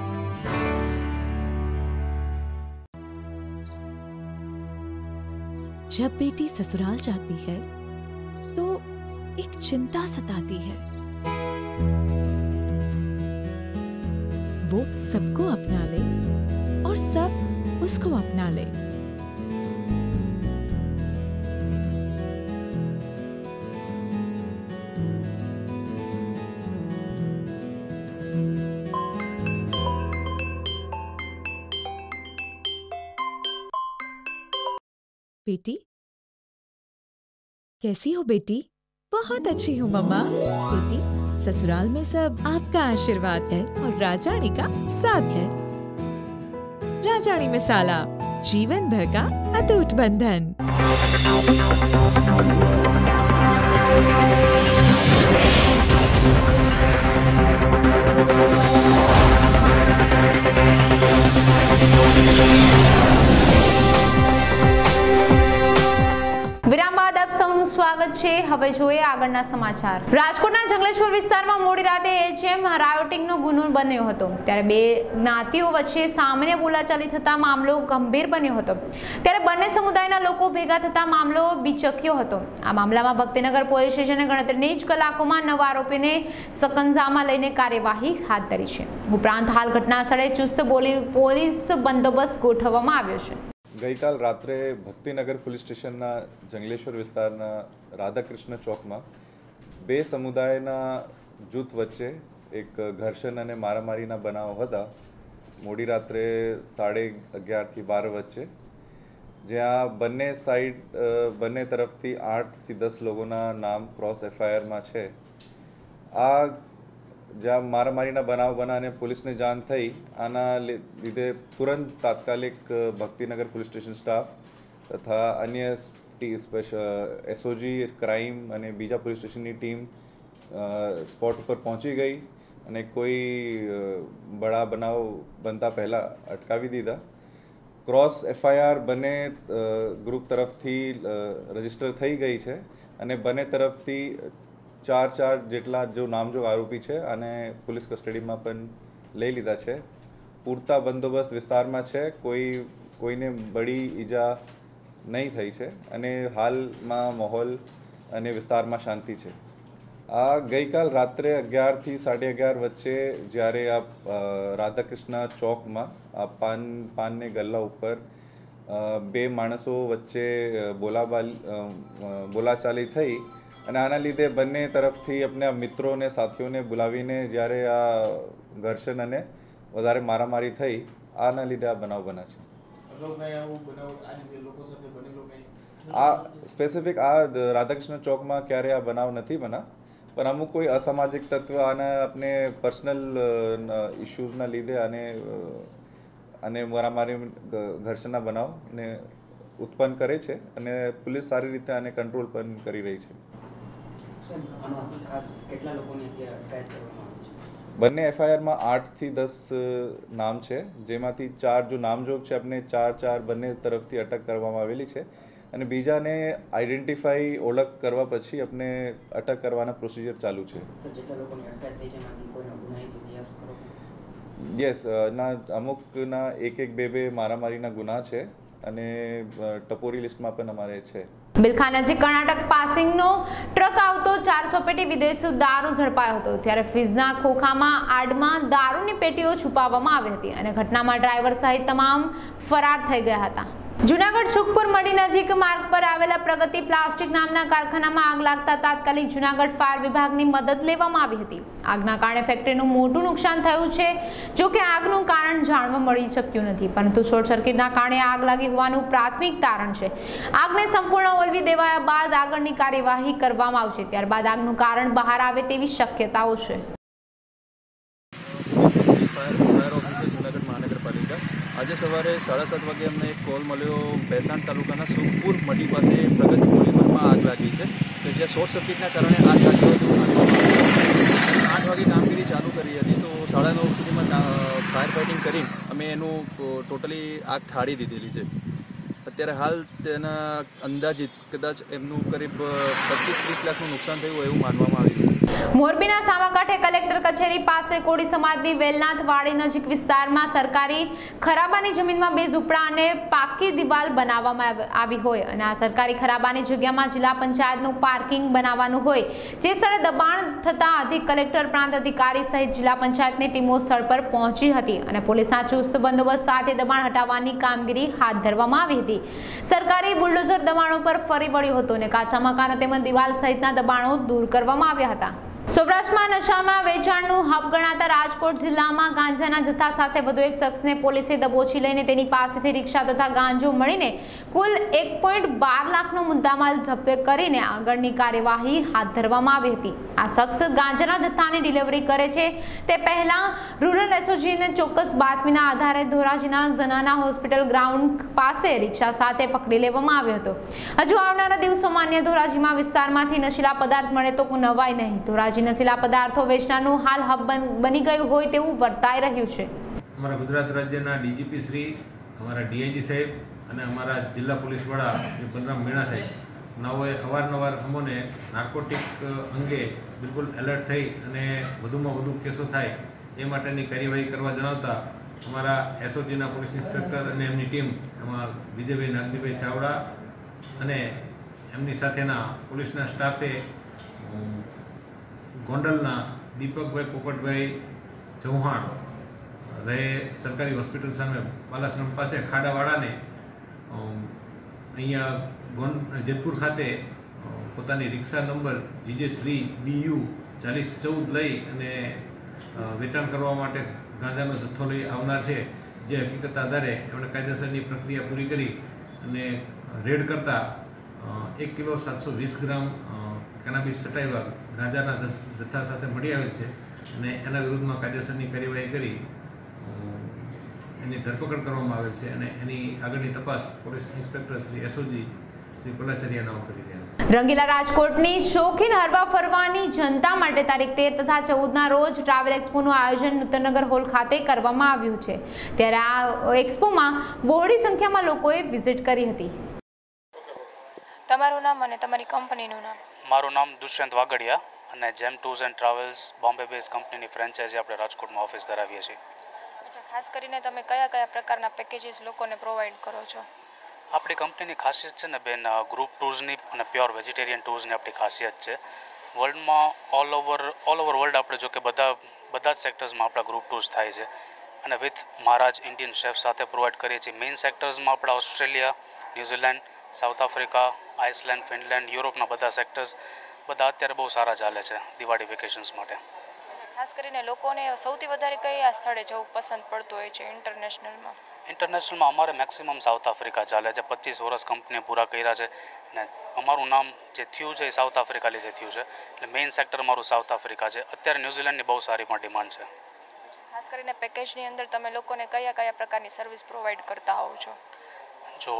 जब बेटी ससुराल जाती है तो एक चिंता सताती है, वो सबको अपना ले और सब उसको अपना ले. बेटी, कैसी हो बेटी? बहुत अच्छी हूँ मम्मा. बेटी, ससुराल में सब आपका आशीर्वाद है और राजानी का साथ है. राजानी मसाला, जीवन भर का अटूट बंधन. વિરામ બાદ આપ સૌનું સ્વાગત છે. હવે જોઈએ આગળના સમાચાર. રાજકોટના જંગલેશ્વર વિસ્તારમાં મોડી રાતે એચએમ રાયોટિંગનો ગુનો બન્યો હતો. ત્યારે બે જ્ઞાતિઓ વચ્ચે સામાન્ય બોલાચાલી થતા મામલો ગંભીર બન્યો હતો. ત્યારે બંને સમુદાયના લોકો ભેગા થતા મામલો બીચક્યો હતો. આ મામલામાં ભક્તિનગર પોલીસ સ્ટેશને ગણતરીની જ કલાકોમાં નવ આરોપીને સકંજામાં લઈને કાર્યવાહી હાથ ધરી છે. ઉપરાંત હાલ ઘટના સ્થળે ચુસ્ત પોલીસ બંદોબસ્ત ગોઠવવામાં આવ્યો છે. ગઈકાલ રાત્રે ભક્તિનગર પોલીસ સ્ટેશનના જંગલેશ્વર વિસ્તારના રાધાકૃષ્ણ ચોકમાં બે સમુદાયના જૂથ વચ્ચે એક ઘર્ષણ અને મારામારીના બનાવો હતા મોડી રાત્રે સાડે અગિયારથી બાર વચ્ચે, જ્યાં બંને સાઈડ બંને તરફથી આઠથી દસ લોકોના નામ ક્રોસ એફઆઈઆરમાં છે આ જ્યાં મારામારીના બનાવ બના અને પોલીસને જાણ થઈ, આના લીધે તુરંત તાત્કાલિક ભક્તિનગર પોલીસ સ્ટેશન સ્ટાફ તથા અન્ય એસઓજી ક્રાઇમ અને બીજા પોલીસ સ્ટેશનની ટીમ સ્પોટ ઉપર પહોંચી ગઈ અને કોઈ બડા બનાવ બનતા પહેલાં અટકાવી દીધા. ક્રોસ એફઆઈઆર બંને ગ્રુપ તરફથી રજીસ્ટર થઈ ગઈ છે અને બંને તરફથી ચાર ચાર જેટલા જો નામજોગ આરોપી છે અને પોલીસ કસ્ટડીમાં પણ લઈ લીધા છે. પૂરતા બંદોબસ્ત વિસ્તારમાં છે, કોઈ કોઈને બડી ઈજા નહીં થઈ છે અને હાલમાં માહોલ અને વિસ્તારમાં શાંતિ છે. આ ગઈકાલ રાત્રે અગિયારથી સાડી અગિયાર વચ્ચે જ્યારે આ રાધાકૃષ્ણ ચોકમાં આ પાન પાનને ગલ્લા ઉપર બે માણસો વચ્ચે બોલાબાલ બોલાચાલી થઈ અને આના લીધે બંને તરફથી આપણા મિત્રોને સાથીઓને બોલાવીને જ્યારે આ ઘર્ષણ અને વધારે મારામારી થઈ, આના લીધે આ બનાવ બન્યા છે. આ સ્પેસિફિક આ રાધાકૃષ્ણ ચોકમાં ક્યારે આ બનાવ નથી બના, પણ અમુક કોઈ અસામાજિક તત્વ આના આપણે પર્સનલ ઇશ્યુઝના લીધે આને અને મારામારી ઘર્ષણના બનાવને ઉત્પન્ન કરે છે અને પોલીસ સારી રીતે આને કંટ્રોલ પણ કરી રહી છે. બંને એફઆઈઆરમાં આઠથી દસ નામ છે, જેમાંથી ચાર જો નામજોગ છે આપણે ચાર ચાર બંને તરફથી અટક કરવામાં આવેલી છે અને બીજાને આઈડેન્ટિફાઈ ઓળખ કરવા પછી આપણે અટક કરવાના પ્રોસિજર ચાલુ છે. યસ, ના અમુકના એક એક બે બે મારામારીના ગુના છે અને ટપોરી લિસ્ટમાં પણ અમારે છે. બિલખા નજીક કર્ણાટક પાસિંગનો ટ્રક આવતો ચારસો પેટી વિદેશી દારૂ ઝડપાયો હતો, ત્યારે ફ્રીજના ખોખામાં આડમાં દારૂની પેટીઓ છુપાવવામાં આવી હતી અને ઘટનામાં ડ્રાઈવર સહિત તમામ ફરાર થઈ ગયા હતા. જૂનાગઢ સુખપુર મડી નજીક માર્ગ પર આવેલા પ્રગતિ પ્લાસ્ટિક નામના કારખાનામાં આગ લાગતા તાત્કાલિક જૂનાગઢ ફાયર વિભાગની મદદ લેવામાં આવી હતી. આગના કારણે ફેક્ટરીનું મોટું નુકસાન થયું છે. જો કે આગનું કારણ જાણવા મળી શક્યું નથી, પરંતુ શોર્ટ સર્કિટના કારણે આગ લાગી હોવાનું પ્રાથમિક તારણ છે. આગને સંપૂર્ણ ઓલવી દેવાયા બાદ આગળની કાર્યવાહી કરવામાં આવશે. ત્યારબાદ આગનું કારણ બહાર આવે તેવી શક્યતાઓ છે. આજે સવારે સાડા સાત વાગે અમને એક કોલ મળ્યો ભેસાણ તાલુકાના સુખપુર મડી પાસે પ્રગતિ પોલિમરમાં આગ લાગી છે કે જ્યાં શોર્ટ સર્કિટના કારણે આગ લાગી હતું. આઠ વાગે કામગીરી ચાલુ કરી હતી તો સાડા નવ સુધીમાં ફાયર ફાઇટિંગ કરીને અમે એનું ટોટલી આગ ઠાળી દીધેલી છે. અત્યારે હાલ તેના અંદાજિત કદાચ એમનું કરીબ પચીસ ત્રીસ લાખનું નુકસાન થયું હોય એવું માનવામાં આવી રહ્યું છે. મોરબીના સામાકાંઠે કલેક્ટર કચેરી પાસે કોળી સમાજની વેલનાથ વાડી નજીક વિસ્તારમાં સરકારી ખરાબાની જમીનમાં બે ઝૂંપડા અને પાકી દિવાલ બનાવવામાં આવી હોય અને આ સરકારી ખરાબાની જગ્યામાં જિલ્લા પંચાયતનું પાર્કિંગ બનાવવાનું હોય, જે સ્થળે દબાણ થતા અધિક કલેક્ટર પ્રાંત અધિકારી સહિત જિલ્લા પંચાયતની ટીમો સ્થળ પર પહોંચી હતી અને પોલીસના ચુસ્ત બંદોબસ્ત સાથે દબાણ હટાવવાની કામગીરી હાથ ધરવામાં આવી હતી. સરકારી બુલડોઝર દબાણો પર ફરી વળ્યો હતો અને કાચા મકાનો તેમજ દિવાલ સહિતના દબાણો દૂર કરવામાં આવ્યા હતા. સૌરાષ્ટ્રમાં નશામાં વેચાણનું હબ ગણાતા રાજકોટ જિલ્લામાં ગાંજાના જથ્થા સાથે વધુ એક શખ્સને પોલીસે દબોચી લઈને તેની પાસેથી રિક્ષા તથા ગાંજો મળીને કુલ એક પોઈન્ટ બાર લાખનો મુદ્દામાલ જપ્ત કરીને આગળની કાર્યવાહી હાથ ધરવામાં આવી હતી. આ શખ્સ ગાંજાના જથ્થાની ડિલિવરી કરે છે તે પહેલા રૂરલ એસઓજીને ચોક્કસ બાતમીના આધારે ધોરાજીના ઝનાના હોસ્પિટલ ગ્રાઉન્ડ પાસે રિક્ષા સાથે પકડી લેવામાં આવ્યો હતો. હજુ આવનારા દિવસોમાં અન્ય ધોરાજીમાં વિસ્તારમાંથી નશીલા પદાર્થ મળે તો નવાય નહીં. ધોરાજી નશીલા પદાર્થો વેચનારનું હાલ હબ બની ગયું હોય તેવું વર્તાઈ રહ્યું છે. અમારા ગુજરાત રાજ્યના ડીજીપી શ્રી, અમારા ડીઆઈજી સાહેબ અને અમારા જિલ્લા પોલીસ વડા શ્રી બલરામ મીણા સાહેબ નાઓએ અવારનવાર અમોને નાર્કોટિક અંગે બિલકુલ એલર્ટ થઈ અને વધુમાં વધુ કેસો થાય એ માટેની કાર્યવાહી કરવા જણાવતા અમારા એસઓજીના પોલીસ ઇન્સ્પેક્ટર અને એમની ટીમ એમાં વિજયભાઈ નાગજીભાઈ ચાવડા અને એમની સાથેના પોલીસના સ્ટાફે ગોંડલના દીપકભાઈ પોપટભાઈ ચૌહાણ રહે સરકારી હોસ્પિટલ સામે બાલાશ્રમ પાસે ખાડાવાળાને અહીંયા ગોંડ જેતપુર ખાતે પોતાની રિક્ષા number GJ three B U ચાલીસ ચૌદ લઈ અને વેચાણ કરવા માટે ગાંજાનો જથ્થો લઈ આવનાર છે, જે હકીકત આધારે એમણે કાયદેસરની પ્રક્રિયા પૂરી કરી અને રેડ કરતા એક કિલો સાતસો વીસ ગ્રામ કેનાબિસ સટાવ્યા ગાંજાના જથ્થા સાથે મળી આવેલ છે અને એના વિરુદ્ધમાં કાયદેસરની કાર્યવાહી કરી એની ધરપકડ કરવામાં આવેલ છે અને એની આગળની તપાસ police inspector Shri SOG Shri પલાચરિયાનાઓ કરી રહ્યા છે. રંગીલા રાજકોટની શોખીન હરવા ફરવાની જનતા માટે તારીખ તેર તથા ચૌદના રોજ ટ્રાવેલ એક્સપોનું આયોજન નૂતનનગર હોલ ખાતે કરવામાં આવ્યું છે. ત્યારે આ એક્સપોમાં બહોળી સંખ્યામાં લોકોએ વિઝિટ કરી હતી. તમારું નામ અને તમારી કંપનીનું નામ? મારું નામ દુષ્યંત વાગડિયા અને Gem tours and travels Bombay base કંપનીની ફ્રેન્ચાઇઝી આપણે રાજકોટમાં ઓફિસ ધરાવીએ છીએ. અચ્છા, ખાસ કરીને તમે કયા કયા પ્રકારના પેકેજીસ લોકોને પ્રોવાઈડ કરો છો? આપણી કંપનીની ખાસિયત છે ને બેન, ગ્રુપ ટૂર્સની અને પ્યોર વેજીટેરિયન ટૂર્સની આપણી ખાસિયત છે. વર્લ્ડમાં all over all over world આપણે જો કે બધા બધા જ સેક્ટર્સમાં આપણા ગ્રુપ ટૂર્સ થાય છે અને વિથ મહારાજ ઇન્ડિયન શેફ સાથે પ્રોવાઈડ કરીએ છીએ. મેઇન સેક્ટર્સમાં આપણા Australia, New Zealand, South Africa, Iceland, Finland, યુરોપના બધા સેક્ટર્સ બધા અત્યારે બહુ સારા ચાલે છે દિવાળી વેકેશન્સ માટે. ખાસ કરીને લોકોને સૌથી વધારે કયા સ્થળે જવું પસંદ પડતું હોય છે ઇન્ટરનેશનલમાં? ઇન્ટરનેશનલમાં અમારે મેક્સિમમ સાઉથ આફ્રિકા ચાલે છે. પચીસ વર્ષ કંપનીએ પૂરા કર્યા છે અને અમારું નામ જે થયું છે એ સાઉથ આફ્રિકા લીધે થયું છે, એટલે મેઇન સેક્ટર અમારું સાઉથ આફ્રિકા છે. અત્યારે ન્યૂઝીલેન્ડની બહુ સારી પણ ડિમાન્ડ છે. ખાસ કરીને પેકેજની અંદર તમે લોકોને કયા કયા પ્રકારની સર્વિસ પ્રોવાઈડ કરતા હોવ છો? જો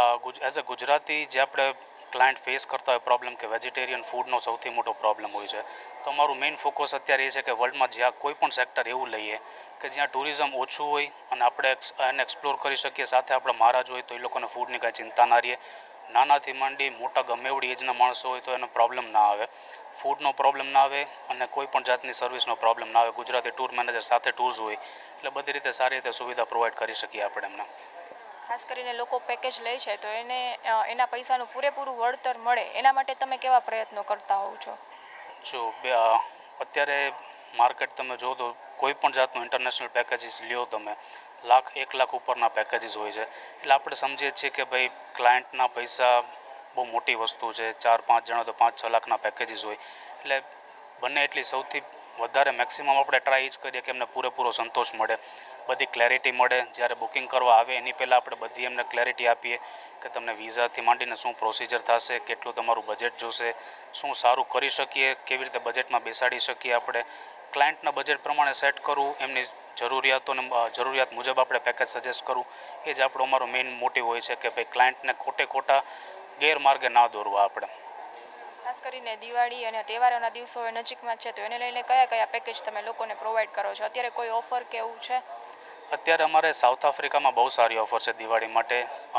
એઝ અ ગુજરાતી જે આપણે ક્લાયન્ટ ફેસ કરતા હોય પ્રોબ્લેમ કે વેજીટેરિયન ફૂડનો સૌથી મોટો પ્રોબ્લેમ હોય છે, તો અમારું મેઇન ફોકસ અત્યારે એ છે કે વર્લ્ડમાં જ્યાં કોઈ પણ સેક્ટર એવું લઈએ કે જ્યાં ટુરિઝમ ઓછું હોય અને આપણે એને એક્સપ્લોર કરી શકીએ, સાથે આપણે મહારાજ હોય તો એ લોકોને ફૂડની કાંઈ ચિંતા ના રહીએ. નાનાથી માંડી મોટા ગમે એવડી એજના માણસો હોય તો એનો પ્રોબ્લેમ ના આવે, ફૂડનો પ્રોબ્લેમ ના આવે અને કોઈ પણ જાતની સર્વિસનો પ્રોબ્લેમ ના આવે. ગુજરાતી ટૂર મેનેજર સાથે ટૂર્સ હોય એટલે બધી રીતે સારી રીતે સુવિધા પ્રોવાઈડ કરી શકીએ આપણે એમને. ખાસ કરીને લોકો પેકેજ લે છે તો એને એના પૈસાનું પૂરેપૂરું વળતર મળે એના માટે તમે કેવા પ્રયત્નો કરતા હોવ છો? જો અત્યારે માર્કેટ તમે જો તો કોઈ પણ જાતનું ઇન્ટરનેશનલ પેકેજીસ લ્યો તમે, લાખ એક લાખ ઉપરના પેકેજીસ હોય છે. એટલે આપણે સમજીએ છીએ કે ભાઈ ક્લાયન્ટના પૈસા બહુ મોટી વસ્તુ છે. ચાર પાંચ જણા તો પાંચ છ લાખના પેકેજીસ હોય એટલે બંને એટલી સૌથી વધારે મેક્સિમમ આપણે ટ્રાય જ કરીએ કે એમને પૂરેપૂરો સંતોષ મળે, બધી ક્લેરિટી મળે. જ્યારે બુકિંગ કરવા આવે એની પહેલાં આપણે બધી એમને ક્લેરિટી આપીએ કે તમને વિઝાથી માંડીને શું પ્રોસિજર થશે, કેટલું તમારું બજેટ જોશે, શું સારું કરી શકીએ, કેવી રીતે બજેટમાં બેસાડી શકીએ. આપણે ક્લાયન્ટના બજેટ પ્રમાણે સેટ કરવું, એમની જરૂરિયાતોને જરૂરિયાત મુજબ આપણે પેકેજ સજેસ્ટ કરવું, એ જ આપણો અમારો મેઇન મોટિવ હોય છે કે ભાઈ ક્લાયન્ટને ખોટે ખોટા ગેરમાર્ગે ના દોરવા આપણે. ખાસ કરીને દિવાળી અને તહેવારોના દિવસો હવે નજીકમાં છે તો એને લઈને કયા કયા પેકેજ તમે લોકોને પ્રોવાઈડ કરો છો? અત્યારે કોઈ ઓફર કે એવું છે? અત્યારે અમારે સાઉથ આફ્રિકામાં બહુ સારી ઓફર છે દિવાળી માટે.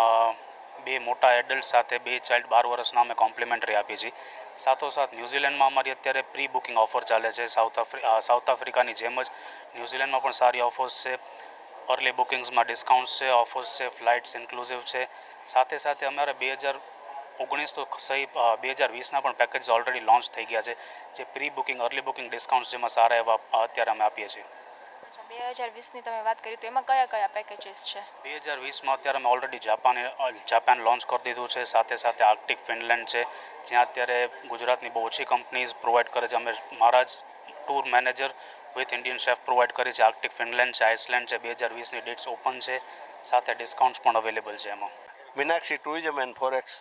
બે મોટા એડલ્ટ સાથે બે ચાઇલ્ડ બાર વર્ષના અમે કોમ્પ્લિમેન્ટરી આપીએ છીએ. સાથોસાથ ન્યૂઝીલેન્ડમાં અમારી અત્યારે પ્રી બુકિંગ ઓફર ચાલે છે. સાઉથ આફ્રિકા સાઉથ આફ્રિકાની જેમ જ ન્યૂઝીલેન્ડમાં પણ સારી ઓફર્સ છે. અર્લી બુકિંગ્સમાં ડિસ્કાઉન્ટ્સ છે, ઓફર્સ છે, ફ્લાઇટ્સ ઇન્ક્લુઝિવ છે. સાથે સાથે અમારે બે હજાર ઓગણીસ તો સહી બે હજાર વીસના પણ પેકેજ ઓલરેડી લોન્ચ થઈ ગયા છે, જે pre booking early booking discounts જેમાં સારા એવા અત્યારે અમે આપીએ છીએ. બે હજાર વીસની તમે વાત કરી તો એમાં કયા કયા પેકેજીસ છે? બે હજાર વીસમાં અત્યારે અમે ઓલરેડી જાપાન જાપાન લોન્ચ કરી દીધું છે. સાથે સાથે આર્કટિક ફિનલેન્ડ છે, જ્યાં અત્યારે ગુજરાતની બહુ ઓછી કંપનીઝ પ્રોવાઈડ કરે છે. અમે Maharaj tour manager with Indian chef provide કરી છે. આર્કટિક ફિનલેન્ડ છે, આઇસલેન્ડ છે. બે હજાર વીસની ડેટ્સ ઓપન છે, સાથે ડિસ્કાઉન્ટ્સ પણ અવેલેબલ છે એમાં. Meenakshi tourism and forex,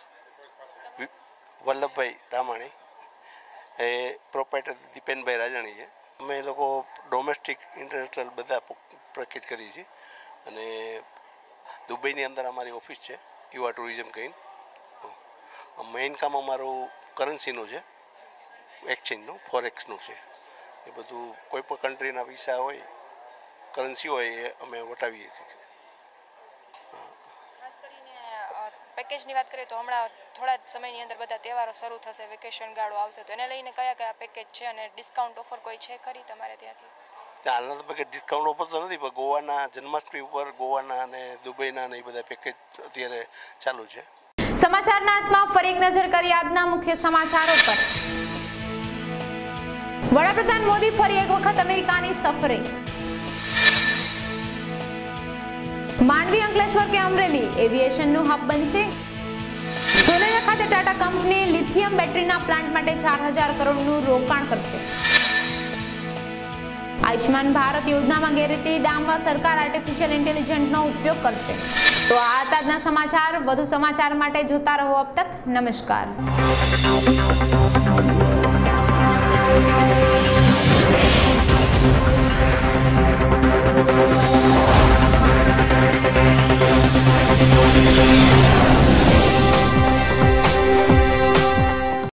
Vallabhbhai Ramani, એ પ્રોપાઇટર દીપેનભાઈ રાજાણી છે. અમે લોકો ડોમેસ્ટિક ઇન્ટરનેશનલ બધા પેકેજ કરીએ છીએ અને દુબઈની અંદર અમારી ઓફિસ છે યુવા ટુરિઝમ કહીને. મેઇન કામ અમારું કરન્સીનું છે, એક્સચેન્જનું, ફોરેક્સનું છે. એ બધું કોઈ પણ કન્ટ્રીના વિસા હોય, કરન્સી હોય એ અમે વટાવીએ છીએ. પેકેજની વાત કરીએ તો હમણાં થોડા જ સમયની અંદર બધા તહેવારો શરૂ થશે, વેકેશન ગાળો આવશે, તો એને લઈને કયા કયા પેકેજ છે અને ડિસ્કાઉન્ટ ઓફર કોઈ છે ખરી તમારે ત્યાંથી? હાલના તો પેકેજ ડિસ્કાઉન્ટ ઓફર તો નથી, પણ ગોવાના જન્માષ્ટમી ઉપર ગોવાના અને દુબઈના ને એ બધા પેકેજ અત્યારે ચાલુ છે. સમાચારના અંતમાં ફરી એક નજર કરી આજના મુખ્ય સમાચારો પર. વડાપ્રધાન મોદી ફરી એક વખત અમેરિકાની સફરે. માંડવી, અંકલેશ્વર કે અમરેલી એવિએશનનું હબ બનશે. ધોલેરા ખાતે ટાટા કંપની લિથિયમ બેટરીના પ્લાન્ટ માટે ચાર હજાર કરોડનું રોકાણ કરશે. આયુષ્માન ભારત યોજનામાં ગેરરીતિ ડામવા સરકાર આર્ટિફિશિયલ ઇન્ટેલિજન્સનો ઉપયોગ કરશે. તો આ હતા આજના સમાચાર. વધુ સમાચાર માટે જોતા રહો અબ તક. નમસ્કાર.